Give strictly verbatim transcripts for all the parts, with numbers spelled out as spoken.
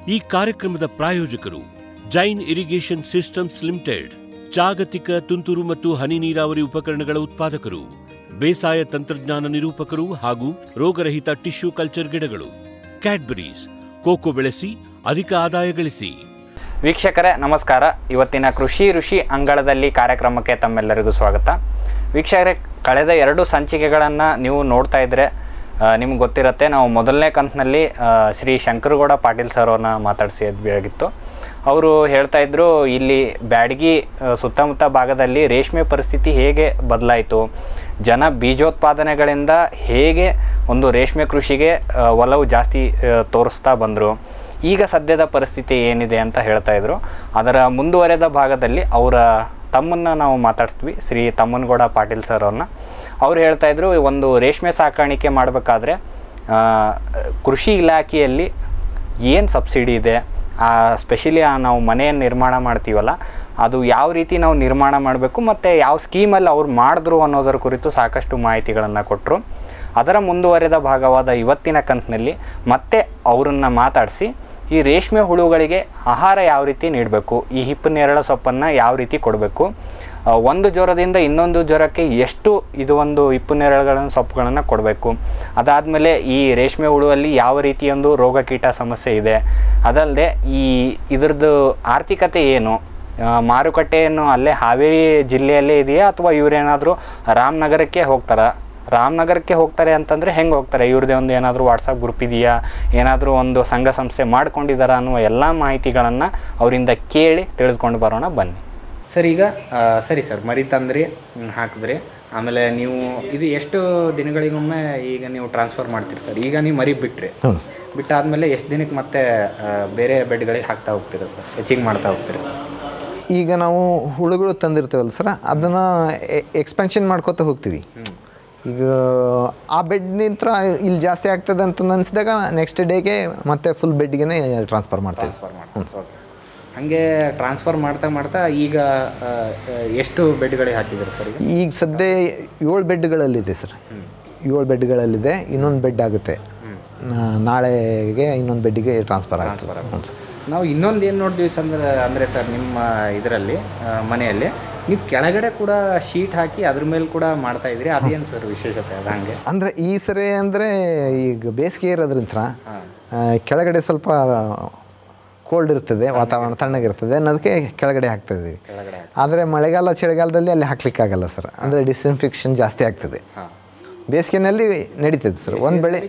ಈ ಕಾರ್ಯಕ್ರಮದ ಪ್ರಾಯೋಜಕರು ಜೈನ್ ಇರಿಗೇಷನ್ ಸಿಸ್ಟಮ್ಸ್ ಲಿಮಿಟೆಡ್, ಜಾಗತಿಕ ತುಂತುರು ಮತ್ತು ಹನಿ ನೀರಾವರಿ ಉಪಕರಣಗಳ ಉತ್ಪಾದಕರು, ಬೇಸಾಯ ತಂತ್ರಜ್ಞಾನ ನಿರೂಪಕರು ಹಾಗೂ ರೋಗರಹಿತ ಟಿಶ್ಯೂ ಕಲ್ಚರ್ ಗಿಡಗಳು. ಕ್ಯಾಡ್ಬರೀಸ್, ಕೋಕೋ ಬೆಳೆಸಿ ಅಧಿಕ ಆದಾಯ ಗಳಿಸಿ. ವೀಕ್ಷಕರೇ ನಮಸ್ಕಾರ. ಇವತ್ತಿನ ಕೃಷಿ ಋಷಿ ಅಂಗಳದಲ್ಲಿ ಕಾರ್ಯಕ್ರಮಕ್ಕೆ ತಮ್ಮೆಲ್ಲರಿಗೂ ಸ್ವಾಗತ. ವೀಕ್ಷಕರೇ, ಕಳೆದ ಎರಡು ಸಂಚಿಕೆಗಳನ್ನು ನೀವು ನೋಡ್ತಾ ಇದ್ರೆ ನಿಮ್ಗೆ ಗೊತ್ತಿರುತ್ತೆ, ನಾವು ಮೊದಲನೇ ಕಂತಿನಲ್ಲಿ ಶ್ರೀ ಶಂಕರಗೌಡ ಪಾಟೀಲ್ ಸರ್ ಅವ್ರನ್ನ ಮಾತಾಡಿಸಿದ್ದಾಗಿತ್ತು. ಅವರು ಹೇಳ್ತಾ ಇದ್ರು, ಇಲ್ಲಿ ಬ್ಯಾಡಗಿ ಸುತ್ತಮುತ್ತ ಭಾಗದಲ್ಲಿ ರೇಷ್ಮೆ ಪರಿಸ್ಥಿತಿ ಹೇಗೆ ಬದಲಾಯಿತು, ಜನ ಬೀಜೋತ್ಪಾದನೆಗಳಿಂದ ಹೇಗೆ ಒಂದು ರೇಷ್ಮೆ ಕೃಷಿಗೆ ಒಲವು ಜಾಸ್ತಿ ತೋರಿಸ್ತಾ ಬಂದರು, ಈಗ ಸದ್ಯದ ಪರಿಸ್ಥಿತಿ ಏನಿದೆ ಅಂತ ಹೇಳ್ತಾ ಇದ್ರು. ಅದರ ಮುಂದುವರೆದ ಭಾಗದಲ್ಲಿ ಅವರ ತಮ್ಮನ್ನು ನಾವು ಮಾತಾಡ್ತೀವಿ, ಶ್ರೀ ತಮ್ಮನಗೌಡ ಪಾಟೀಲ್ ಸರ್ ಅವ್ರನ್ನ. ಅವ್ರು ಹೇಳ್ತಾ ಇದ್ರು, ಒಂದು ರೇಷ್ಮೆ ಸಾಕಾಣಿಕೆ ಮಾಡಬೇಕಾದ್ರೆ ಕೃಷಿ ಇಲಾಖೆಯಲ್ಲಿ ಏನು ಸಬ್ಸಿಡಿ ಇದೆ, ಸ್ಪೆಷಲಿ ನಾವು ಮನೆಯನ್ನು ನಿರ್ಮಾಣ ಮಾಡ್ತೀವಲ್ಲ, ಅದು ಯಾವ ರೀತಿ ನಾವು ನಿರ್ಮಾಣ ಮಾಡಬೇಕು ಮತ್ತು ಯಾವ ಸ್ಕೀಮಲ್ಲಿ ಅವ್ರು ಮಾಡಿದ್ರು ಅನ್ನೋದರ ಕುರಿತು ಸಾಕಷ್ಟು ಮಾಹಿತಿಗಳನ್ನು ಕೊಟ್ಟರು. ಅದರ ಮುಂದುವರೆದ ಭಾಗವಾದ ಇವತ್ತಿನ ಕಂತಿನಲ್ಲಿ ಮತ್ತೆ ಅವರನ್ನು ಮಾತಾಡಿಸಿ ಈ ರೇಷ್ಮೆ ಹುಳುಗಳಿಗೆ ಆಹಾರ ಯಾವ ರೀತಿ ನೀಡಬೇಕು, ಈ ಹಿಪ್ಪು ನೇರಳೆ ಸೊಪ್ಪನ್ನು ಯಾವ ರೀತಿ ಕೊಡಬೇಕು, ಒಂದು ಜ್ವರದಿಂದ ಇನ್ನೊಂದು ಜ್ವರಕ್ಕೆ ಎಷ್ಟು ಇದು ಒಂದು ಹಿಪ್ಪು ನೇರಳೆಗಳನ್ನು ಸೊಪ್ಪುಗಳನ್ನು ಕೊಡಬೇಕು, ಅದಾದಮೇಲೆ ಈ ರೇಷ್ಮೆ ಹುಳುವಲ್ಲಿ ಯಾವ ರೀತಿಯೊಂದು ರೋಗ ಕೀಟ ಸಮಸ್ಯೆ ಇದೆ, ಅದಲ್ಲದೆ ಈ ಇದ್ರದ್ದು ಆರ್ಥಿಕತೆ ಏನು, ಮಾರುಕಟ್ಟೆಯನ್ನು ಅಲ್ಲೇ ಹಾವೇರಿ ಜಿಲ್ಲೆಯಲ್ಲೇ ಇದೆಯಾ ಅಥವಾ ಇವರೇನಾದರೂ ರಾಮನಗರಕ್ಕೆ ಹೋಗ್ತಾರಾ, ರಾಮನಗರಕ್ಕೆ ಹೋಗ್ತಾರೆ ಅಂತಂದರೆ ಹೆಂಗೆ ಹೋಗ್ತಾರೆ, ಇವ್ರದ್ದೇ ಒಂದು ಏನಾದರೂ ವಾಟ್ಸಪ್ ಗ್ರೂಪ್ ಇದೆಯಾ, ಏನಾದರೂ ಒಂದು ಸಂಘ ಸಂಸ್ಥೆ ಮಾಡ್ಕೊಂಡಿದ್ದಾರಾ ಅನ್ನುವ ಎಲ್ಲ ಮಾಹಿತಿಗಳನ್ನು ಅವರಿಂದ ಕೇಳಿ ತಿಳಿದುಕೊಂಡು ಬರೋಣ ಬನ್ನಿ. ಸರ್, ಈಗ ಸರಿ ಸರ್, ಮರಿ ತಂದ್ರಿ, ಹಾಕಿದ್ರಿ, ಆಮೇಲೆ ನೀವು ಇದು ಎಷ್ಟು ದಿನಗಳಿಗೊಮ್ಮೆ ಈಗ ನೀವು ಟ್ರಾನ್ಸ್ಫರ್ ಮಾಡ್ತೀರಿ ಸರ್? ಈಗ ನೀವು ಮರಿ ಬಿಟ್ರಿ, ಬಿಟ್ಟಾದಮೇಲೆ ಎಷ್ಟು ದಿನಕ್ಕೆ ಮತ್ತೆ ಬೇರೆ ಬೆಡ್ಗಳಿಗೆ ಹಾಕ್ತಾ ಹೋಗ್ತೀರಾ ಸರ್, ಹೆಚ್ಚಿಗೆ ಮಾಡ್ತಾ ಹೋಗ್ತೀರಿ? ಈಗ ನಾವು ಹುಳುಗಳು ತಂದಿರ್ತೇವಲ್ಲ ಸರ್, ಅದನ್ನು ಎಕ್ಸ್ಪೆನ್ಷನ್ ಮಾಡ್ಕೋತಾ ಹೋಗ್ತೀವಿ. ಈಗ ಆ ಬೆಡ್ ನಿಂತರ ಇಲ್ಲಿ ಜಾಸ್ತಿ ಆಗ್ತದೆ ಅಂತ ಅನಿಸಿದಾಗ ನೆಕ್ಸ್ಟ್ ಡೇಗೆ ಮತ್ತೆ ಫುಲ್ ಬೆಡ್ಗೆ ಟ್ರಾನ್ಸ್ಫರ್ ಮಾಡ್ತೀವಿ. ಟ್ರಾನ್ಸ್ಫರ್ ಮಾಡ್ತೀವಿ ಹಾಗೆ ಟ್ರಾನ್ಸ್ಫರ್ ಮಾಡ್ತಾ ಮಾಡ್ತಾ ಈಗ ಎಷ್ಟು ಬೆಡ್ಗಳಿಗೆ ಹಾಕಿದ್ದಾರೆ ಸರ್? ಈಗ ಈಗ ಸದ್ಯ ಏಳು ಬೆಡ್ಗಳಲ್ಲಿದೆ ಸರ್, ಏಳು ಬೆಡ್ಗಳಲ್ಲಿದೆ. ಇನ್ನೊಂದು ಬೆಡ್ ಆಗುತ್ತೆ ನಾಳೆಗೆ, ಇನ್ನೊಂದು ಬೆಡ್ಡಿಗೆ ಟ್ರಾನ್ಸ್ಫರ್ ಆಗುತ್ತೆ. ನಾವು ಇನ್ನೊಂದು ಏನು ನೋಡ್ತೀವಿ ಅಂದ್ರೆ ಅಂದರೆ ಸರ್, ನಿಮ್ಮ ಇದರಲ್ಲಿ ಮನೆಯಲ್ಲಿ ನೀವು ಕೆಳಗಡೆ ಕೂಡ ಶೀಟ್ ಹಾಕಿ ಅದ್ರ ಮೇಲೆ ಕೂಡ ಮಾಡ್ತಾ ಇದ್ರಿ, ಅದೇನು ಸರ್ ವಿಶೇಷತೆ ಅದು? ಹಂಗೆ ಅಂದರೆ ಈ ಸರಿ ಅಂದರೆ ಈಗ ಬೇಸಿಗೆ ಇರೋದ್ರಿಂದ ಕೆಳಗಡೆ ಸ್ವಲ್ಪ ಕೋಲ್ಡ್ ಇರ್ತದೆ, ವಾತಾವರಣ ತಣ್ಣಗಿರ್ತದೆ ಅನ್ನೋದಕ್ಕೆ ಕೆಳಗಡೆ ಹಾಕ್ತಾ ಇದ್ದೀವಿ. ಆದರೆ ಮಳೆಗಾಲ ಚಳಿಗಾಲದಲ್ಲಿ ಅಲ್ಲಿ ಹಾಕ್ಲಿಕ್ಕಾಗಲ್ಲ ಸರ್, ಅಂದರೆ ಡಿಸ್ಇನ್ಫೆಕ್ಷನ್ ಜಾಸ್ತಿ ಆಗ್ತದೆ. ಬೇಸಿಗೆನಲ್ಲಿ ನಡೀತದೆ ಸರ್, ಒಂದು ಬೆಳೆ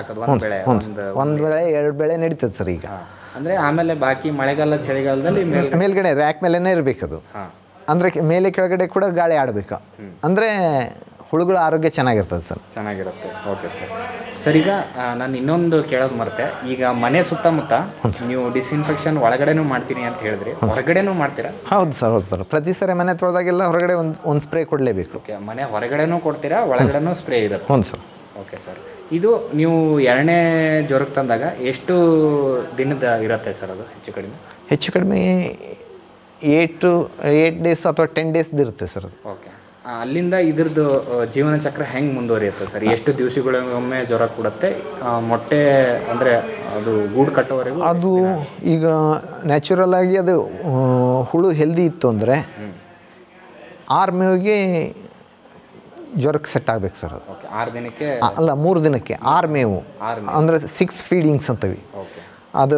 ಒಂದು ಬೆಳೆ ಎರಡು ಬೆಳೆ ನಡೀತದೆ ಸರ್. ಈಗ ಅಂದರೆ ಆಮೇಲೆ ಬಾಕಿ ಮಳೆಗಾಲ ಚಳಿಗಾಲದಲ್ಲಿ ಮೇಲ್ಗಡೆ ರ್ಯಾಕ್ ಮೇಲೇ ಇರಬೇಕು ಅದು, ಅಂದರೆ ಮೇಲೆ ಕೆಳಗಡೆ ಕೂಡ ಗಾಳಿ ಆಡಬೇಕು, ಅಂದರೆ ಹುಳುಗಳ ಆರೋಗ್ಯ ಚೆನ್ನಾಗಿರ್ತದೆ ಸರ್. ಚೆನ್ನಾಗಿರುತ್ತೆ. Okay sir. ಸರ್, ಈಗ ನಾನು ಇನ್ನೊಂದು ಕೇಳೋದು ಮರ್ತೆ, ಈಗ ಮನೆ ಸುತ್ತಮುತ್ತ ನೀವು ಡಿಸ್ಇನ್ಫೆಕ್ಷನ್ ಒಳಗಡೆನೂ ಮಾಡ್ತೀನಿ ಅಂತ ಹೇಳಿದ್ರಿ, ಹೊರಗಡೆನೂ ಮಾಡ್ತೀರಾ? ಹೌದು ಸರ್, ಹೌದು ಸರ್. ಪ್ರತಿ ಸರಿ ಮನೆ ತೊಳೆದಾಗೆಲ್ಲ ಹೊರಗಡೆ ಒಂದು ಒಂದು ಸ್ಪ್ರೇ ಕೊಡಲೇಬೇಕು. ಓಕೆ, ಮನೆ ಹೊರಗಡೆನೂ ಕೊಡ್ತೀರಾ, ಒಳಗಡೆನೂ ಸ್ಪ್ರೇ ಇರುತ್ತೆ? ಹೌದು ಸರ್. Okay sir. ಇದು ನೀವು ಎರಡನೇ ಜ್ವರಕ್ಕೆ ತಂದಾಗ ಎಷ್ಟು ದಿನದ ಇರುತ್ತೆ ಸರ್ ಅದು? ಹೆಚ್ಚು ಕಡಿಮೆ ಹೆಚ್ಚು ಕಡಿಮೆ ಏಟ್ ಟು ಏಟ್ ಡೇಸ್ ಅಥವಾ ಟೆನ್ ಡೇಸ್ದು ಇರುತ್ತೆ ಸರ್ ಅದು. ಓಕೆ, ಅಲ್ಲಿಂದ ಇದ್ರದ್ದು ಜೀವನ ಚಕ್ರ ಹೆಂಗೆ ಮುಂದುವರಿಯುತ್ತೆ ಸರ್? ಎಷ್ಟು ದಿವಸಗಳಿಗೊಮ್ಮೆ ಜ್ವರ ಕೊಡುತ್ತೆ, ಮೊಟ್ಟೆ ಅಂದರೆ ಅದು ಗೂಡು ಕಟ್ಟೋವರೆಗೂ? ಅದು ಈಗ ನ್ಯಾಚುರಲ್ ಆಗಿ ಅದು ಹುಳು ಹೆಲ್ದಿ ಇತ್ತು ಅಂದರೆ ಆರು ಮೇವಿಗೆ ಜ್ವರಕ್ಕೆ ಸೆಟ್ ಆಗ್ಬೇಕು ಸರ್ ಅದು. ಓಕೆ, ಆರು ದಿನಕ್ಕೆ ಅಲ್ಲ, ಮೂರು ದಿನಕ್ಕೆ ಆರು ಮೇವು, ಅಂದರೆ ಸಿಕ್ಸ್ ಫೀಡಿಂಗ್ಸ್ ಅಂತೀವಿ. ಅದು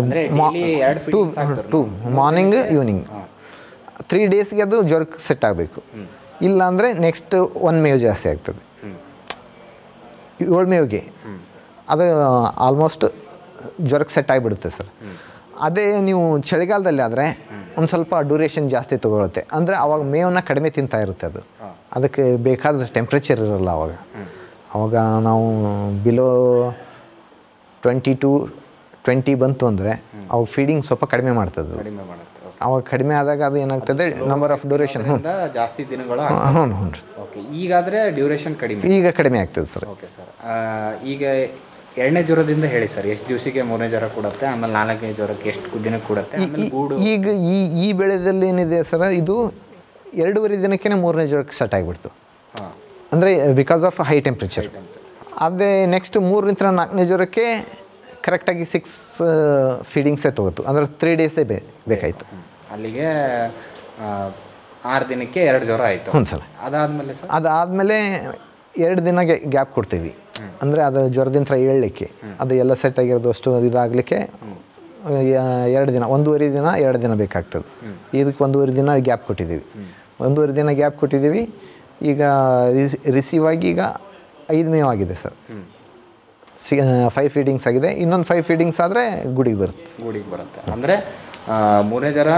two two morning evening three ಡೇಸ್ಗೆ ಅದು ಜ್ವರಕ್ಕೆ ಸೆಟ್ ಆಗಬೇಕು. ಇಲ್ಲ ಅಂದರೆ ನೆಕ್ಸ್ಟ್ ಒನ್ ಮೇವು ಜಾಸ್ತಿ ಆಗ್ತದೆ, ಏಳು ಮೇವಿಗೆ ಅದು ಆಲ್ಮೋಸ್ಟ್ ಜ್ವರಕ್ಕೆ ಸೆಟ್ ಆಗಿಬಿಡುತ್ತೆ ಸರ್. ಅದೇ ನೀವು ಚಳಿಗಾಲದಲ್ಲಿ ಆದರೆ ಒಂದು ಸ್ವಲ್ಪ ಡ್ಯೂರೇಷನ್ ಜಾಸ್ತಿ ತೊಗೊಳುತ್ತೆ, ಅಂದರೆ ಅವಾಗ ಮೇವನ್ನ ಕಡಿಮೆ ತಿಂತಾ ಇರುತ್ತೆ ಅದು, ಅದಕ್ಕೆ ಬೇಕಾದ ಟೆಂಪ್ರೇಚರ್ ಇರೋಲ್ಲ ಅವಾಗ. ಅವಾಗ ನಾವು ಬಿಲೋ ಟ್ವೆಂಟಿ ಟು ಟ್ವೆಂಟಿ ಬಂತು ಅಂದರೆ ಅವಾಗ ಫೀಡಿಂಗ್ ಸ್ವಲ್ಪ ಕಡಿಮೆ ಮಾಡ್ತದೆ. ಅವಾಗ ಕಡಿಮೆ ಆದಾಗ ಅದು ಏನಾಗ್ತದೆ, ನಂಬರ್ ಆಫ್ ಡ್ಯೂರೇಷನ್ ಜಾಸ್ತಿ ದಿನಗಳು. ಹ್ಞೂ ಹ್ಞೂ ರೀ. ಓಕೆ, ಈಗಾದರೆ ಡ್ಯೂರೇಷನ್ ಕಡಿಮೆ, ಈಗ ಕಡಿಮೆ ಆಗ್ತದೆ ಸರ್. Okay sir. ಈಗ ಎರಡನೇ ಜ್ವರದಿಂದ ಹೇಳಿ ಸರ್, ಎಷ್ಟು ದಿವಸಕ್ಕೆ ಮೂರನೇ ಜ್ವರ ಕೊಡುತ್ತೆ, ಆಮೇಲೆ ನಾಲ್ಕನೇ ಜ್ವರಕ್ಕೆ ಎಷ್ಟು ದಿನಕ್ಕೆ ಕೊಡುತ್ತೆ? ಈಗ ಈ ಈ ಬೆಳೆದಲ್ಲಿ ಏನಿದೆ ಸರ್, ಇದು ಎರಡೂವರೆ ದಿನಕ್ಕೆ ಮೂರನೇ ಜ್ವರಕ್ಕೆ ಸ್ಟಾರ್ಟ್ ಆಗಿಬಿಡ್ತು, ಅಂದರೆ ಬಿಕಾಸ್ ಆಫ್ ಹೈ ಟೆಂಪ್ರೇಚರ್. ಅದೇ ನೆಕ್ಸ್ಟ್ ಮೂರರಿಂದ ನಾಲ್ಕನೇ ಜ್ವರಕ್ಕೆ ಕರೆಕ್ಟಾಗಿ ಸಿಕ್ಸ್ ಫೀಡಿಂಗ್ಸೇ ತೊಗೋತು, ಅಂದರೆ ತ್ರೀ ಡೇಸೇ ಬೇ ಬೇಕಾಯಿತು. ಅಲ್ಲಿಗೆ ಆರು ದಿನಕ್ಕೆ ಎರಡು ಜ್ವರ ಆಯಿತು. ಹ್ಞೂ ಸರ್. ಅದಾದಮೇಲೆ ಸರ್ ಅದಾದಮೇಲೆ ಎರಡು ದಿನ ಗ್ಯಾಪ್ ಕೊಡ್ತೀವಿ, ಅಂದರೆ ಅದು ಜ್ವರದಿಂದ ಏಳಲಿಕ್ಕೆ ಅದು ಎಲ್ಲ ಸೆಟ್ ಆಗಿರೋದು ಅಷ್ಟು ಇದಾಗಲಿಕ್ಕೆ ಎರಡು ದಿನ ಒಂದೂವರೆ ದಿನ ಎರಡು ದಿನ ಬೇಕಾಗ್ತದೆ. ಇದಕ್ಕೆ ಒಂದೂವರೆ ದಿನ ಗ್ಯಾಪ್ ಕೊಟ್ಟಿದ್ದೀವಿ ಒಂದೂವರೆ ದಿನ ಗ್ಯಾಪ್ ಕೊಟ್ಟಿದ್ದೀವಿ ಈಗ ರಿಸಿ ರಿಸೀವ್ ಆಗಿ ಈಗ ಐದು ಮೇವು ಆಗಿದೆ ಸರ್. ಸಿ ಫೈವ್ ಫೀಡಿಂಗ್ಸ್ ಆಗಿದೆ, ಇನ್ನೊಂದು ಫೈವ್ ಫೀಡಿಂಗ್ಸ್ ಆದರೆ ಗುಡಿಗೆ ಬರುತ್ತೆ. ಗುಡಿಗೆ ಬರುತ್ತೆ ಅಂದರೆ ಮೂರನೇ ಜ್ವರ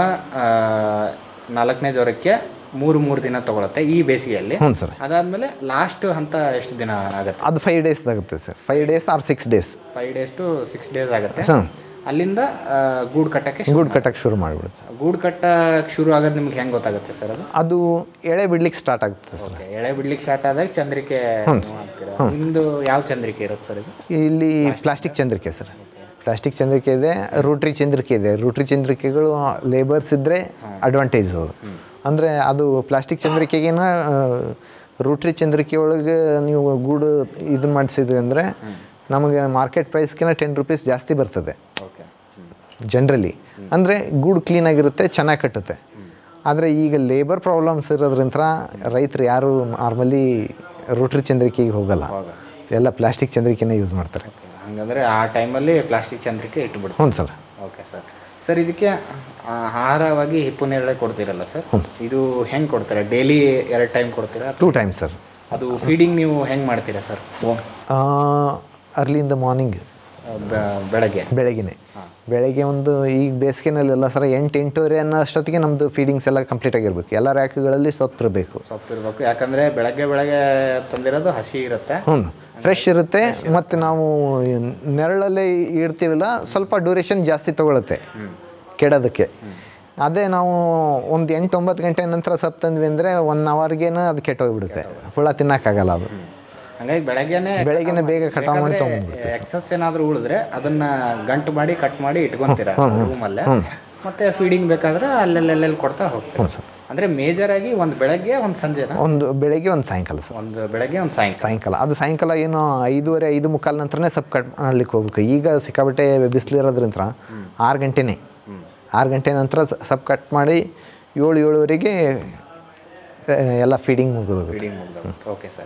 ನಾಲ್ಕನೇ ಜ್ವರಕ್ಕೆ ಮೂರು ಮೂರು ದಿನ ತೊಗೊಳುತ್ತೆ ಈ ಬೇಸಿಗೆಯಲ್ಲಿ. ಹ್ಞೂ ಸರ್. ಅದಾದಮೇಲೆ ಲಾಸ್ಟ್ ಹಂತ ಎಷ್ಟು ದಿನ ಆಗುತ್ತೆ? ಅದು ಫೈವ್ ಡೇಸ್ ಆಗುತ್ತೆ sir, five days or six days five days to six days ಆಗುತ್ತೆ. ಸರ್ ಅಲ್ಲಿಂದ ಗೂಡು ಕಟ್ಟಕ್ಕೆ ಗೂಡು ಕಟ್ಟಕ್ಕೆ ಶುರು ಮಾಡಿಬಿಡುತ್ತೆ. ಗೂಡು ಕಟ್ಟಕ್ಕೆ ಶುರು ಆಗೋದು ನಿಮ್ಗೆ ಹೆಂಗೆ ಗೊತ್ತಾಗುತ್ತೆ ಸರ್? ಅದು ಅದು ಎಳೆ ಬಿಡ್ಲಿಕ್ಕೆ ಸ್ಟಾರ್ಟ್ ಆಗುತ್ತೆ ಸರ್. ಓಕೆ, ಎಳೆ ಬಿಡ್ಲಿಕ್ಕೆ ಸ್ಟಾರ್ಟ್ ಆದಾಗ ಚಂದ್ರಿಕೆ ಮಾಡ್ತೀರಾ? ನಿಮ್ಮದು ಯಾವ ಚಂದ್ರಿಕೆ ಇರುತ್ತೆ ಸರ್ ಇದು? ಇಲ್ಲಿ ಪ್ಲಾಸ್ಟಿಕ್ ಚಂದ್ರಿಕೆ ಸರ್, ಪ್ಲಾಸ್ಟಿಕ್ ಚಂದ್ರಿಕೆ ಇದೆ, ರೂಟ್ರಿ ಚಂದ್ರಿಕೆ ಇದೆ. ರೂಟ್ರಿ ಚಂದ್ರಿಕೆಗಳು ಲೇಬರ್ಸ್ ಇದ್ದರೆ ಅಡ್ವಾಂಟೇಜ್ ಅವರು, ಅಂದರೆ ಅದು ಪ್ಲಾಸ್ಟಿಕ್ ಚಂದ್ರಿಕೆಗೇನ ರೂಟ್ರಿ ಚಂದ್ರಿಕೆ ಒಳಗೆ ನೀವು ಗೂಡು ಇದನ್ನು ಮಾಡಿಸಿದ್ರಿ ಅಂದರೆ ನಮಗೆ ಮಾರ್ಕೆಟ್ ಪ್ರೈಸ್ಗಿಂತ ಟೆನ್ ರುಪೀಸ್ ಜಾಸ್ತಿ ಬರ್ತದೆ ಜನ್ರಲಿ. ಅಂದರೆ ಗೂಡು ಕ್ಲೀನಾಗಿರುತ್ತೆ, ಚೆನ್ನಾಗಿ ಕಟ್ಟುತ್ತೆ. ಆದರೆ ಈಗ ಲೇಬರ್ ಪ್ರಾಬ್ಲಮ್ಸ್ ಇರೋದ್ರಿಂದ ರೈತರು ಯಾರು ನಾರ್ಮಲಿ ರೂಟ್ರಿ ಚಂದ್ರಿಕೆಗೆ ಹೋಗಲ್ಲ, ಎಲ್ಲ ಪ್ಲಾಸ್ಟಿಕ್ ಚಂದ್ರಿಕೆನೇ ಯೂಸ್ ಮಾಡ್ತಾರೆ. ಹಾಗಂದರೆ ಆ ಟೈಮಲ್ಲಿ ಪ್ಲಾಸ್ಟಿಕ್ ಚಂದ್ರಿಕೆ ಇಟ್ಬಿಡ್ತಾರೆ. ಹ್ಞೂ ಸರ್. Okay sir. ಸರ್ ಇದಕ್ಕೆ ಆಹಾರವಾಗಿ ಹಿಪ್ಪು ನೇರಳೆ ಕೊಡ್ತೀರಲ್ಲ ಸರ್, ಇದು ಹೆಂಗೆ ಕೊಡ್ತೀರಾ? ಡೈಲಿ ಎರಡು ಟೈಮ್ ಕೊಡ್ತೀರಾ? Two times sir. ಅದು ಫೀಡಿಂಗ್ ನೀವು ಹೆಂಗೆ ಮಾಡ್ತೀರಾ sir? Early in the morning, ಬೆಳಗ್ಗೆ ಬೆಳಗ್ಗೆನೆ ಬೆಳಗ್ಗೆ ಒಂದು ಈಗ ಬೇಸಿಗೆನಲ್ಲೆಲ್ಲ ಸರ ಎಂಟು ಎಂಟೂವರೆ ಅನ್ನೋ ಅಷ್ಟೊತ್ತಿಗೆ ನಮ್ಮದು ಫೀಡಿಂಗ್ಸ್ ಎಲ್ಲ ಕಂಪ್ಲೀಟ್ ಆಗಿರ್ಬೇಕು. ಎಲ್ಲ ರ್ಯಾಕ್ಗಳಲ್ಲಿ ಸೊಪ್ಪಿರಬೇಕು ಸೊಪ್ಪಿರಬೇಕು ಯಾಕಂದರೆ ಬೆಳಗ್ಗೆ ಬೆಳಗ್ಗೆ ತಂದಿರೋದು ಹಸಿ ಇರುತ್ತೆ. ಹ್ಞೂ, ಫ್ರೆಶ್ ಇರುತ್ತೆ. ಮತ್ತು ನಾವು ನೆರಳಲ್ಲೇ ಇಡ್ತೀವಲ್ಲ, ಸ್ವಲ್ಪ ಡ್ಯೂರೇಷನ್ ಜಾಸ್ತಿ ತೊಗೊಳುತ್ತೆ ಕೆಡೋದಕ್ಕೆ. ಅದೇ ನಾವು ಒಂದು ಎಂಟು ಒಂಬತ್ತು ಗಂಟೆ ನಂತರ ಸೊಪ್ಪು ತಂದ್ವಿ ಅಂದರೆ ಒನ್ ಅವರ್ಗೇನು ಅದು ಕೆಟ್ಟೋಗ್ಬಿಡುತ್ತೆ, ಹುಳ ತಿನ್ನೋಕ್ಕಾಗಲ್ಲ ಅದು. ಹಾಗಾಗಿ ಬೆಳಗ್ಗೆನೆ ಬೆಳಗ್ಗೆನೆ ಬೇಗ ಕಟಾವ್ ಮಾಡಿ ತೊಗೊಂಡ್ಬಿಡ್ತೀವಿ. ಎಕ್ಸಸ್ ಏನಾದರೂ ಉಳಿದ್ರೆ ಅದನ್ನ ಗಂಟು ಮಾಡಿ ಕಟ್ ಮಾಡಿ ಇಟ್ಕೊಂತೀರಾ ರೂಮಲ್ಲೇ, ಮತ್ತೆ ಫೀಡಿಂಗ್ ಬೇಕಾದ್ರೆ ಅಲ್ಲೆಲ್ಲೆಲ್ಲಿ ಕೊಡ್ತಾ ಹೋಗ್ತೀವಿ. ಅಂದರೆ ಮೇಜರ್ ಆಗಿ ಒಂದು ಬೆಳಗ್ಗೆ ಒಂದು ಸಂಜೆ, ಒಂದು ಬೆಳಗ್ಗೆ ಒಂದು ಸಾಯಂಕಾಲ ಸರ್. ಒಂದು ಬೆಳಗ್ಗೆ ಒಂದು ಸಾಯಂಕಾಲ ಸಾಯಂಕಾಲ ಅದು ಸಾಯಂಕಾಲ ಏನು ಐದೂವರೆ ಐದು ಮುಕ್ಕಾಲು ನಂತರನೇ ಸೊಪ್ಪು ಕಟ್ ಮಾಡ್ಲಿಕ್ಕೆ ಹೋಗ್ಬೇಕು. ಈಗ ಸಿಕ್ಕಾಬಟ್ಟೆ ಬಿಸಿಲಿರೋದ್ರಿಂದ ಆರು ಗಂಟೆನೇ ಆರು ಗಂಟೆ ನಂತರ ಸೊಪ್ಪು ಕಟ್ ಮಾಡಿ ಏಳು ಏಳುವರೆಗೆ ಎಲ್ಲ ಫೀಡಿಂಗ್ ಮುಗಿದು. ಫೀಡಿಂಗ್ ಮುಗಿದು. Okay sir.